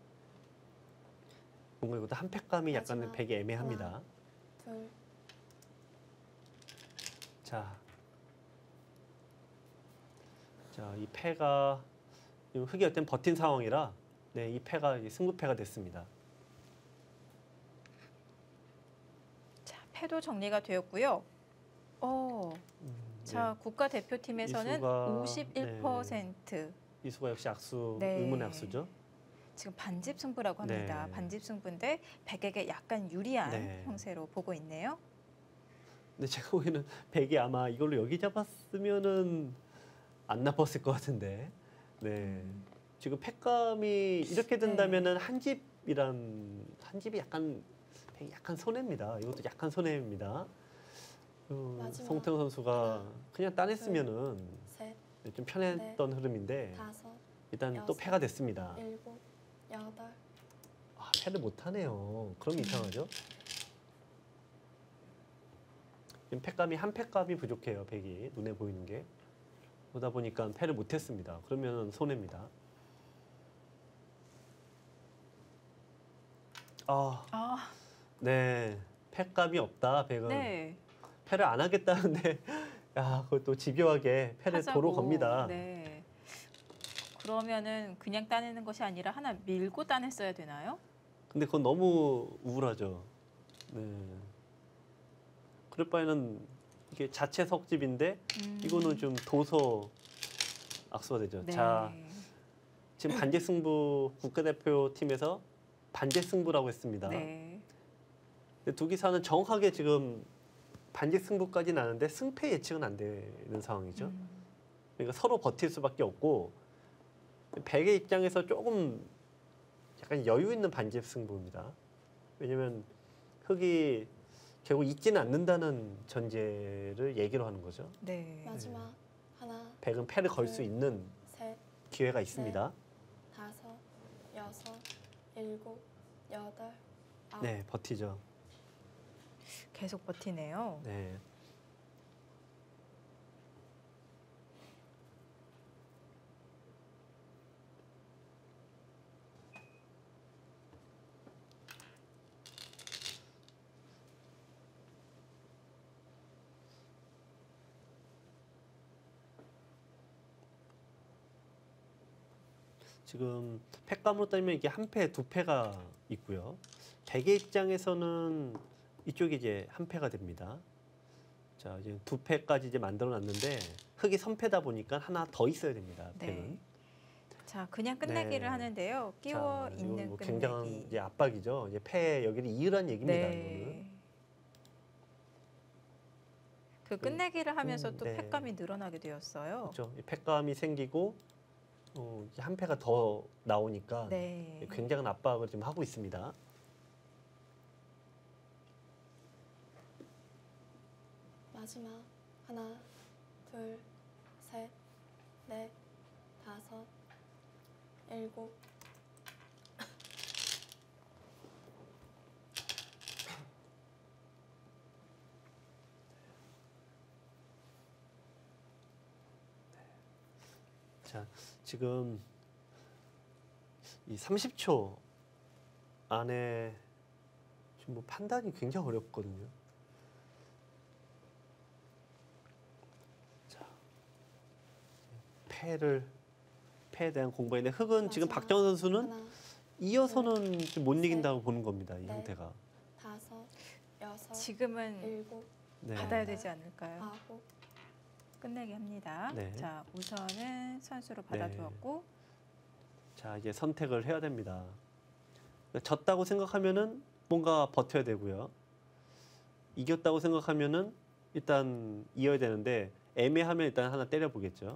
뭔가 이것도 한 패감이 약간 마지막 백이 애매합니다. 하나. 둘, 자, 자, 이 패가 지금 흑이 어떤 버틴 상황이라 네, 이 패가 이 승부패가 됐습니다. 자, 패도 정리가 되었고요. 어, 음, 자, 국가대표팀에서는 이수가, 오십일 퍼센트. 네, 이수가 역시 악수, 네. 의문의 악수죠. 지금 반집 승부라고 합니다. 네. 반집 승부인데 백에게 약간 유리한 네. 형세로 보고 있네요. 근데 제가 보기에는 백이 아마 이걸로 여기 잡았으면은 안 나빴을 것 같은데. 네. 지금 패감이 이렇게 된다면은 한 집이란 한 집이 약간 백이 약간 손해입니다. 이것도 약간 손해입니다. 어, 마지막. 송태곤 선수가 그냥 따냈으면은 셋, 좀 편했던 흐름인데 다섯, 일단 또 여섯. 패가 됐습니다. 일곱, 여덟, 아, 패를 못 하네요. 그럼 이상하죠? 지금 패감이 한 패감이 부족해요. 백이 눈에 보이는 게. 그러다 보니까 패를 못 했습니다. 그러면 손해입니다. 아, 아, 네. 패감이 없다. 백은 네. 패를 안 하겠다는데 야, 그것도 집요하게 패를 하자고. 도로 겁니다. 네. 그러면은 그냥 따내는 것이 아니라 하나 밀고 따냈어야 되나요? 근데 그건 너무 우울하죠. 네. 그럴 바에는 이게 자체 석집인데 음. 이거는 좀 도서 악수가 되죠. 네. 자, 지금 반제 승부 국가대표팀에서 반제 승부라고 했습니다. 네. 근데 두 기사는 정확하게 지금 반제 승부까지 나는데 승패 예측은 안 되는 상황이죠. 음. 그러니까 서로 버틸 수밖에 없고 백의 입장에서 조금 약간 여유 있는 반제 승부입니다. 왜냐면 흑이 결국 있지는 않는다는 전제를 얘기로 하는 거죠. 네. 마지막 하나, 백은 패를 걸 수 둘. 있는 셋, 기회가 있습니다. 다섯, 여섯, 일곱, 여덟, 아홉. 네, 버티죠. 계속 버티네요. 네. 지금 패감으로 따지면 이게 한 패, 두 패가 있고요. 백의 입장에서는 이쪽이 이제 한 패가 됩니다. 자, 이제 두 패까지 이제 만들어 놨는데 흑이 선패다 보니까 하나 더 있어야 됩니다. 네. 백은. 자, 그냥 끝내기를 네. 하는데요. 끼워 자, 있는 이건 뭐 끝내기. 굉장한 이제 압박이죠. 이제 패 여기를 이으란 얘기입니다. 이거는. 네. 그 끝내기를 하면서 음, 또 네. 팩감이 늘어나게 되었어요. 그렇죠. 이 팩감이 생기고 어, 이제 한 패가 더 나오니까 네. 굉장한 압박을 지금 하고 있습니다. 마지막 하나, 둘, 셋, 넷, 다섯, 일곱. 자, 지금 이 삼십 초 안에 지금 뭐 판단이 굉장히 어렵거든요. 자, 패를 패에 대한 공부인데 흑은 지금 마지막 박정원 선수는 하나, 이어서는 좀 못 셋, 이긴다고 보는 겁니다. 이 넷. 형태가. 다섯, 여섯, 지금은 일곱, 네. 받아야 되지 않을까요? 아홉. 끝내기 합니다. 네. 자, 우선은 선수로 받아두었고 자, 이제 선택을 해야 됩니다. 졌다고 생각하면은 뭔가 버텨야 되고요. 이겼다고 생각하면은 일단 이어야 되는데 애매하면 일단 하나 때려보겠죠.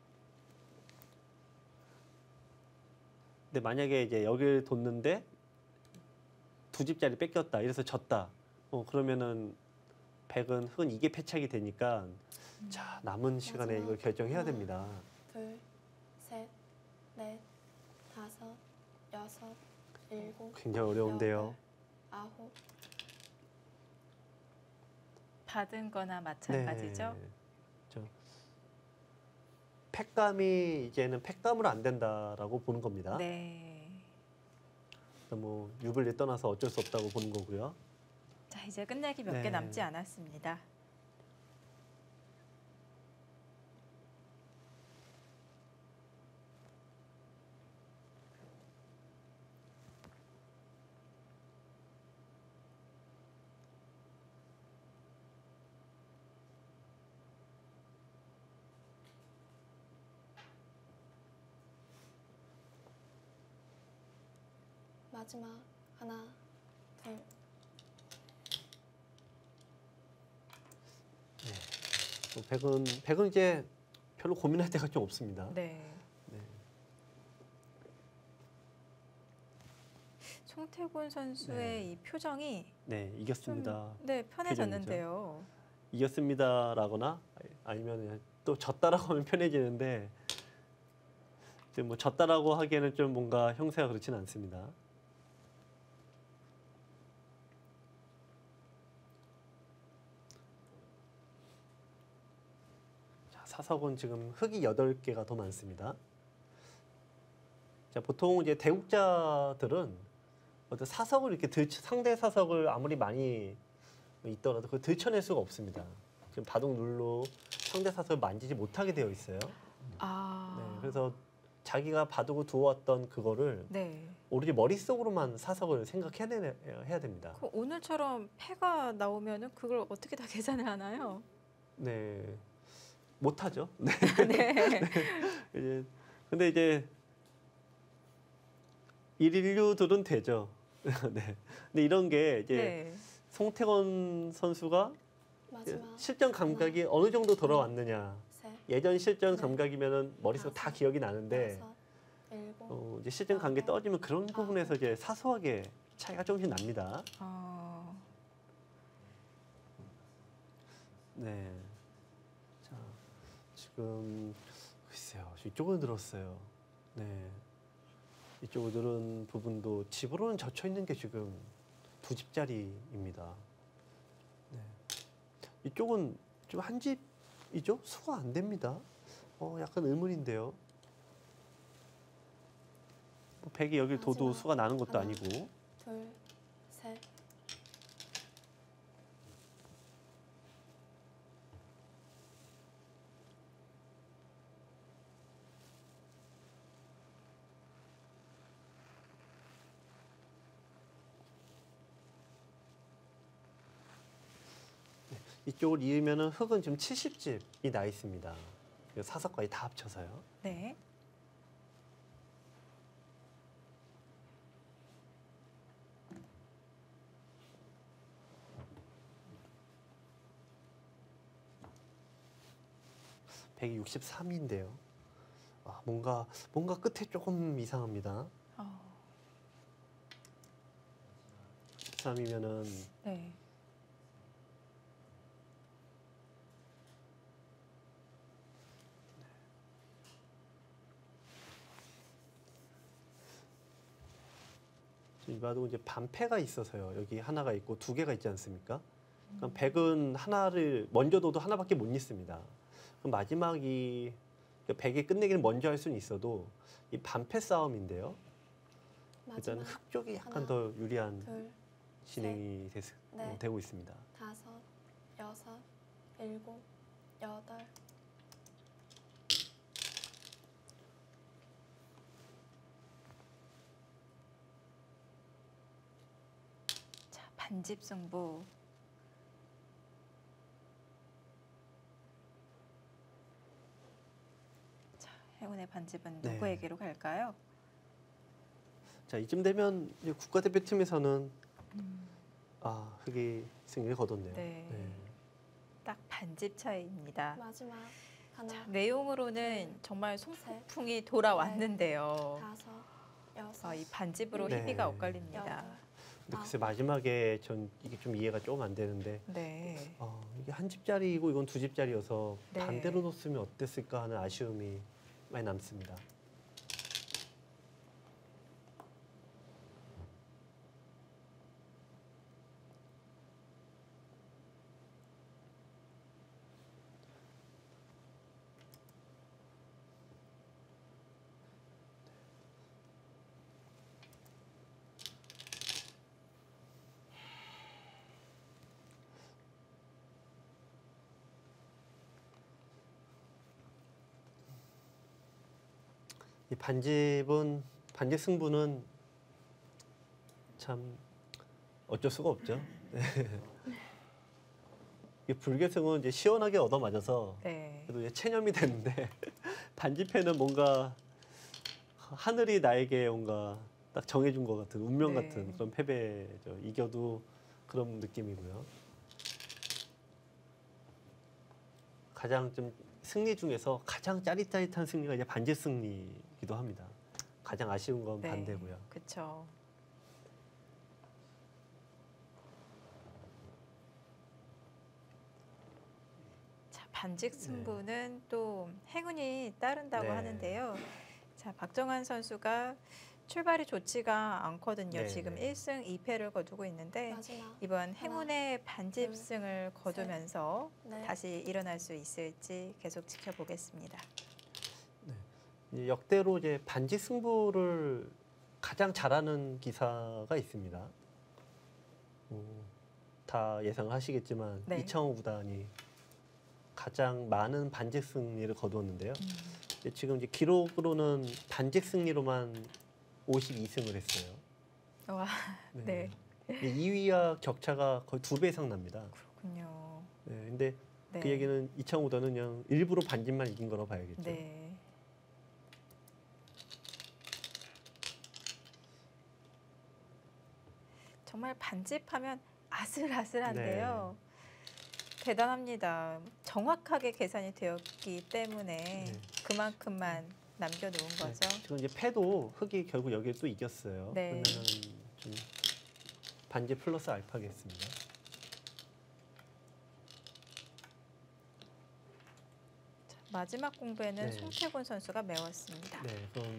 근데 만약에 이제 여기를 뒀는데 두 집짜리 뺏겼다. 이래서 졌다. 어, 그러면은 백은 흑은 이게 패착이 되니까 자, 남은 시간에 마지막 이걸 결정해야 하나. 됩니다. 둘, 셋, 넷, 다섯, 여섯, 일곱, 굉장히 어려운데요. 여덟, 아홉. 받은 거나 마찬가지죠. 네. 저 팩감이 이제는 팩감으로 안 된다라고 보는 겁니다. 네. 뭐 유불리 떠나서 어쩔 수 없다고 보는 거고요. 자, 이제 끝내기 몇 개 네. 남지 않았습니다. 마지막 하나, 둘. 뭐 백은 백은 이제 별로 고민할 데가 좀 없습니다. 네. 네. 송태곤 선수의 네. 이 표정이 네, 좀 이겼습니다. 네, 편해졌는데요. 이겼습니다라거나 아니면 그냥 또 졌다라고 하면 편해지는데 지금 뭐 졌다라고 하기에는 좀 뭔가 형세가 그렇지는 않습니다. 자, 사석은 지금 흑이 여덟 개가 더 많습니다. 자, 보통 이제 대국자들은 어떤 사석을 이렇게 들, 상대 사석을 아무리 많이 있더라도 그 들춰낼 수가 없습니다. 지금 바둑 룰로 상대 사석을 만지지 못하게 되어 있어요. 아. 네, 그래서 자기가 바둑을 두었던 그거를 네. 오로지 머릿속으로만 사석을 생각해야 해야 됩니다. 그 오늘처럼 패가 나오면은 그걸 어떻게 다 계산을 하나요? 네, 못하죠. 네. 네. 이제 근데 이제 일일류들은 되죠. 네. 근데 이런 게 이제 네. 송태건 선수가 마지막 실전 감각이 어느 정도 돌아왔느냐. 셋, 예전 실전 네. 감각이면은 머릿속 다 다섯, 기억이 나는데 여섯, 일곱. 어, 이제 실전 감각이 떨어지면 그런 부분에서 이제 사소하게 차이가 조금씩 납니다. 어, 네. 자, 지금 글쎄요, 이쪽으로 늘었어요. 네. 이쪽으로 늘은 부분도 집으로는 젖혀 있는 게 지금 두 집짜리입니다. 네. 이쪽은 좀 한 집이죠? 수가 안 됩니다. 어, 약간 의문인데요. 뭐 백이 여길 둬도 마지막 수가 나는 것도 하나. 아니고. 둘, 셋. 이쪽을 이으면은 흑은 지금 칠십 집이 나 있습니다. 사석까지 다 합쳐서요. 네. 백육십삼인데요. 아, 뭔가 뭔가 끝에 조금 이상합니다. 어, 십삼이면은 네. 이 바둑은 이제 반패가 있어서요. 여기 하나가 있고 두 개가 있지 않습니까? 그럼 백은 하나를 먼저 둬도 하나밖에 못 있습니다. 그럼 마지막이 백이 끝내기를 먼저 할 수는 있어도 이 반패 싸움인데요. 일단 마지막 흑 쪽이 약간 하나, 더 유리한 둘, 진행이 됐, 넷. 되고 있습니다. 다섯, 여섯, 일곱, 여덟. 자, 반집 승부. 자, 행운의 반집은 네. 누구에게로 갈까요? 자, 이쯤 되면 이제 국가대표팀에서는 음, 아, 흑이 승리를 거뒀네요. 네. 네. 딱 반집 차이입니다. 마지막 하나, 자, 내용으로는 정말 송풍이 돌아왔는데요. 다섯, 여섯, 아, 이 반집으로 네. 희비가 엇갈립니다. 여덟. 근데 글쎄 마지막에 전 이게 좀 이해가 조금 안 되는데 네. 어, 이게 한 집짜리이고 이건 두 집짜리여서 네. 반대로 뒀으면 어땠을까 하는 아쉬움이 많이 남습니다. 이 반집은 반집 승부는 참 어쩔 수가 없죠. 이 불계승은 이제 시원하게 얻어맞아서 네. 그래도 이제 체념이 됐는데 반집패는 뭔가 하늘이 나에게 뭔가 딱 정해준 것 같은 운명 네. 같은 그런 패배죠. 이겨도 그런 느낌이고요. 가장 좀 승리 중에서 가장 짜릿짜릿한 승리가 이제 반집 승리이기도 합니다. 가장 아쉬운 건 네. 반대고요. 그렇죠. 자, 반직 승부는 또 행운이 따른다고 네. 하는데요. 자, 박정환 선수가 출발이 좋지가 않거든요. 네, 지금 네. 일 승 이 패를 거두고 있는데 마지막 이번 행운의 반집승을 거두면서 넷. 다시 일어날 수 있을지 계속 지켜보겠습니다. 이제 역대로 이제 반집 승부를 가장 잘하는 기사가 있습니다. 음, 다 예상을 하시겠지만 네. 이창호 구단이 가장 많은 반집 승리를 거두었는데요. 음. 근데 지금 이제 기록으로는 반집 승리로만 오십이 승을 했어요. 와, 네. 이 위와 격차가 거의 두 배 이상 납니다. 그렇군요. 네, 근데 네. 그 얘기는 이창호 구단은 그냥 일부러 반집만 이긴 거라고 봐야겠죠. 네. 정말 반집하면 아슬아슬한데요. 대단합니다. 정확하게 계산이 되었기 때문에 네. 그만큼만 남겨놓은 네, 거죠. 지금 이제 패도 흑이 결국 여기를 또 이겼어요. 네. 그러면 좀 반지 플러스 알파겠습니다. 자, 마지막 공부에는 네. 송태곤 선수가 메웠습니다. 네, 그럼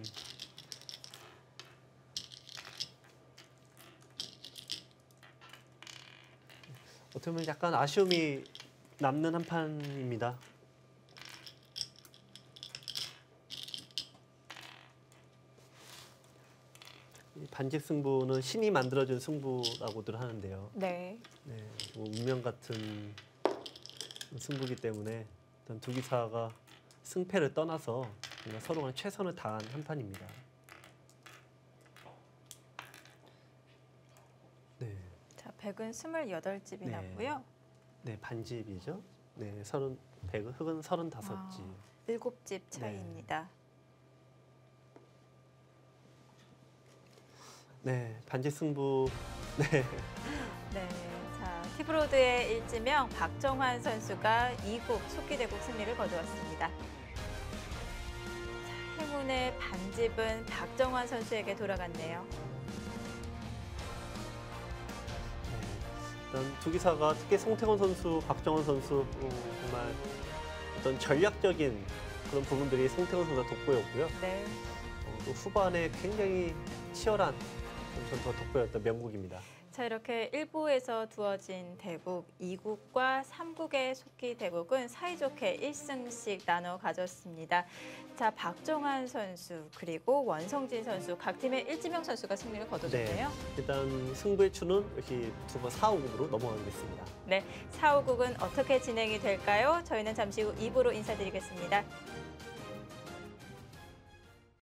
어떻게 보면 약간 아쉬움이 남는 한 판입니다. 이 반집 승부는 신이 만들어준 승부라고들 하는데요. 네. 네, 뭐 운명 같은 승부기 때문에 일단 두 기사가 승패를 떠나서 정말 서로 간 최선을 다한 한 판입니다. 네, 자, 백은 스물여덟 집이 네. 났고요. 네 반집이죠. 네, 서른 백은 흑은 서른다섯 집. 아, 일곱 집 차이입니다. 네, 반집 승부. 네, 네. 자, 티브로드의 일지명 박정환 선수가 이 국 속기대국 승리를 거두었습니다. 자, 행운의 반집은 박정환 선수에게 돌아갔네요. 일단 두 기사가 특히 송태곤 선수, 박정원 선수 음, 정말 어떤 전략적인 그런 부분들이 송태곤 선수가 돋보였고요. 네. 어, 또 후반에 굉장히 치열한 전투가 돋보였던 명국입니다. 자, 이렇게 일 부에서 두어진 대국 이 국과 삼 국의 속기 대국은 사이좋게 일 승씩 나눠 가졌습니다. 자, 박정환 선수 그리고 원성진 선수 각 팀의 일지명 선수가 승리를 거두었네요. 일단 승부의 추는 역시 두 번 사, 오 국으로 넘어가겠습니다. 네, 사, 오 국은 어떻게 진행이 될까요? 저희는 잠시 후 이 부로 인사드리겠습니다.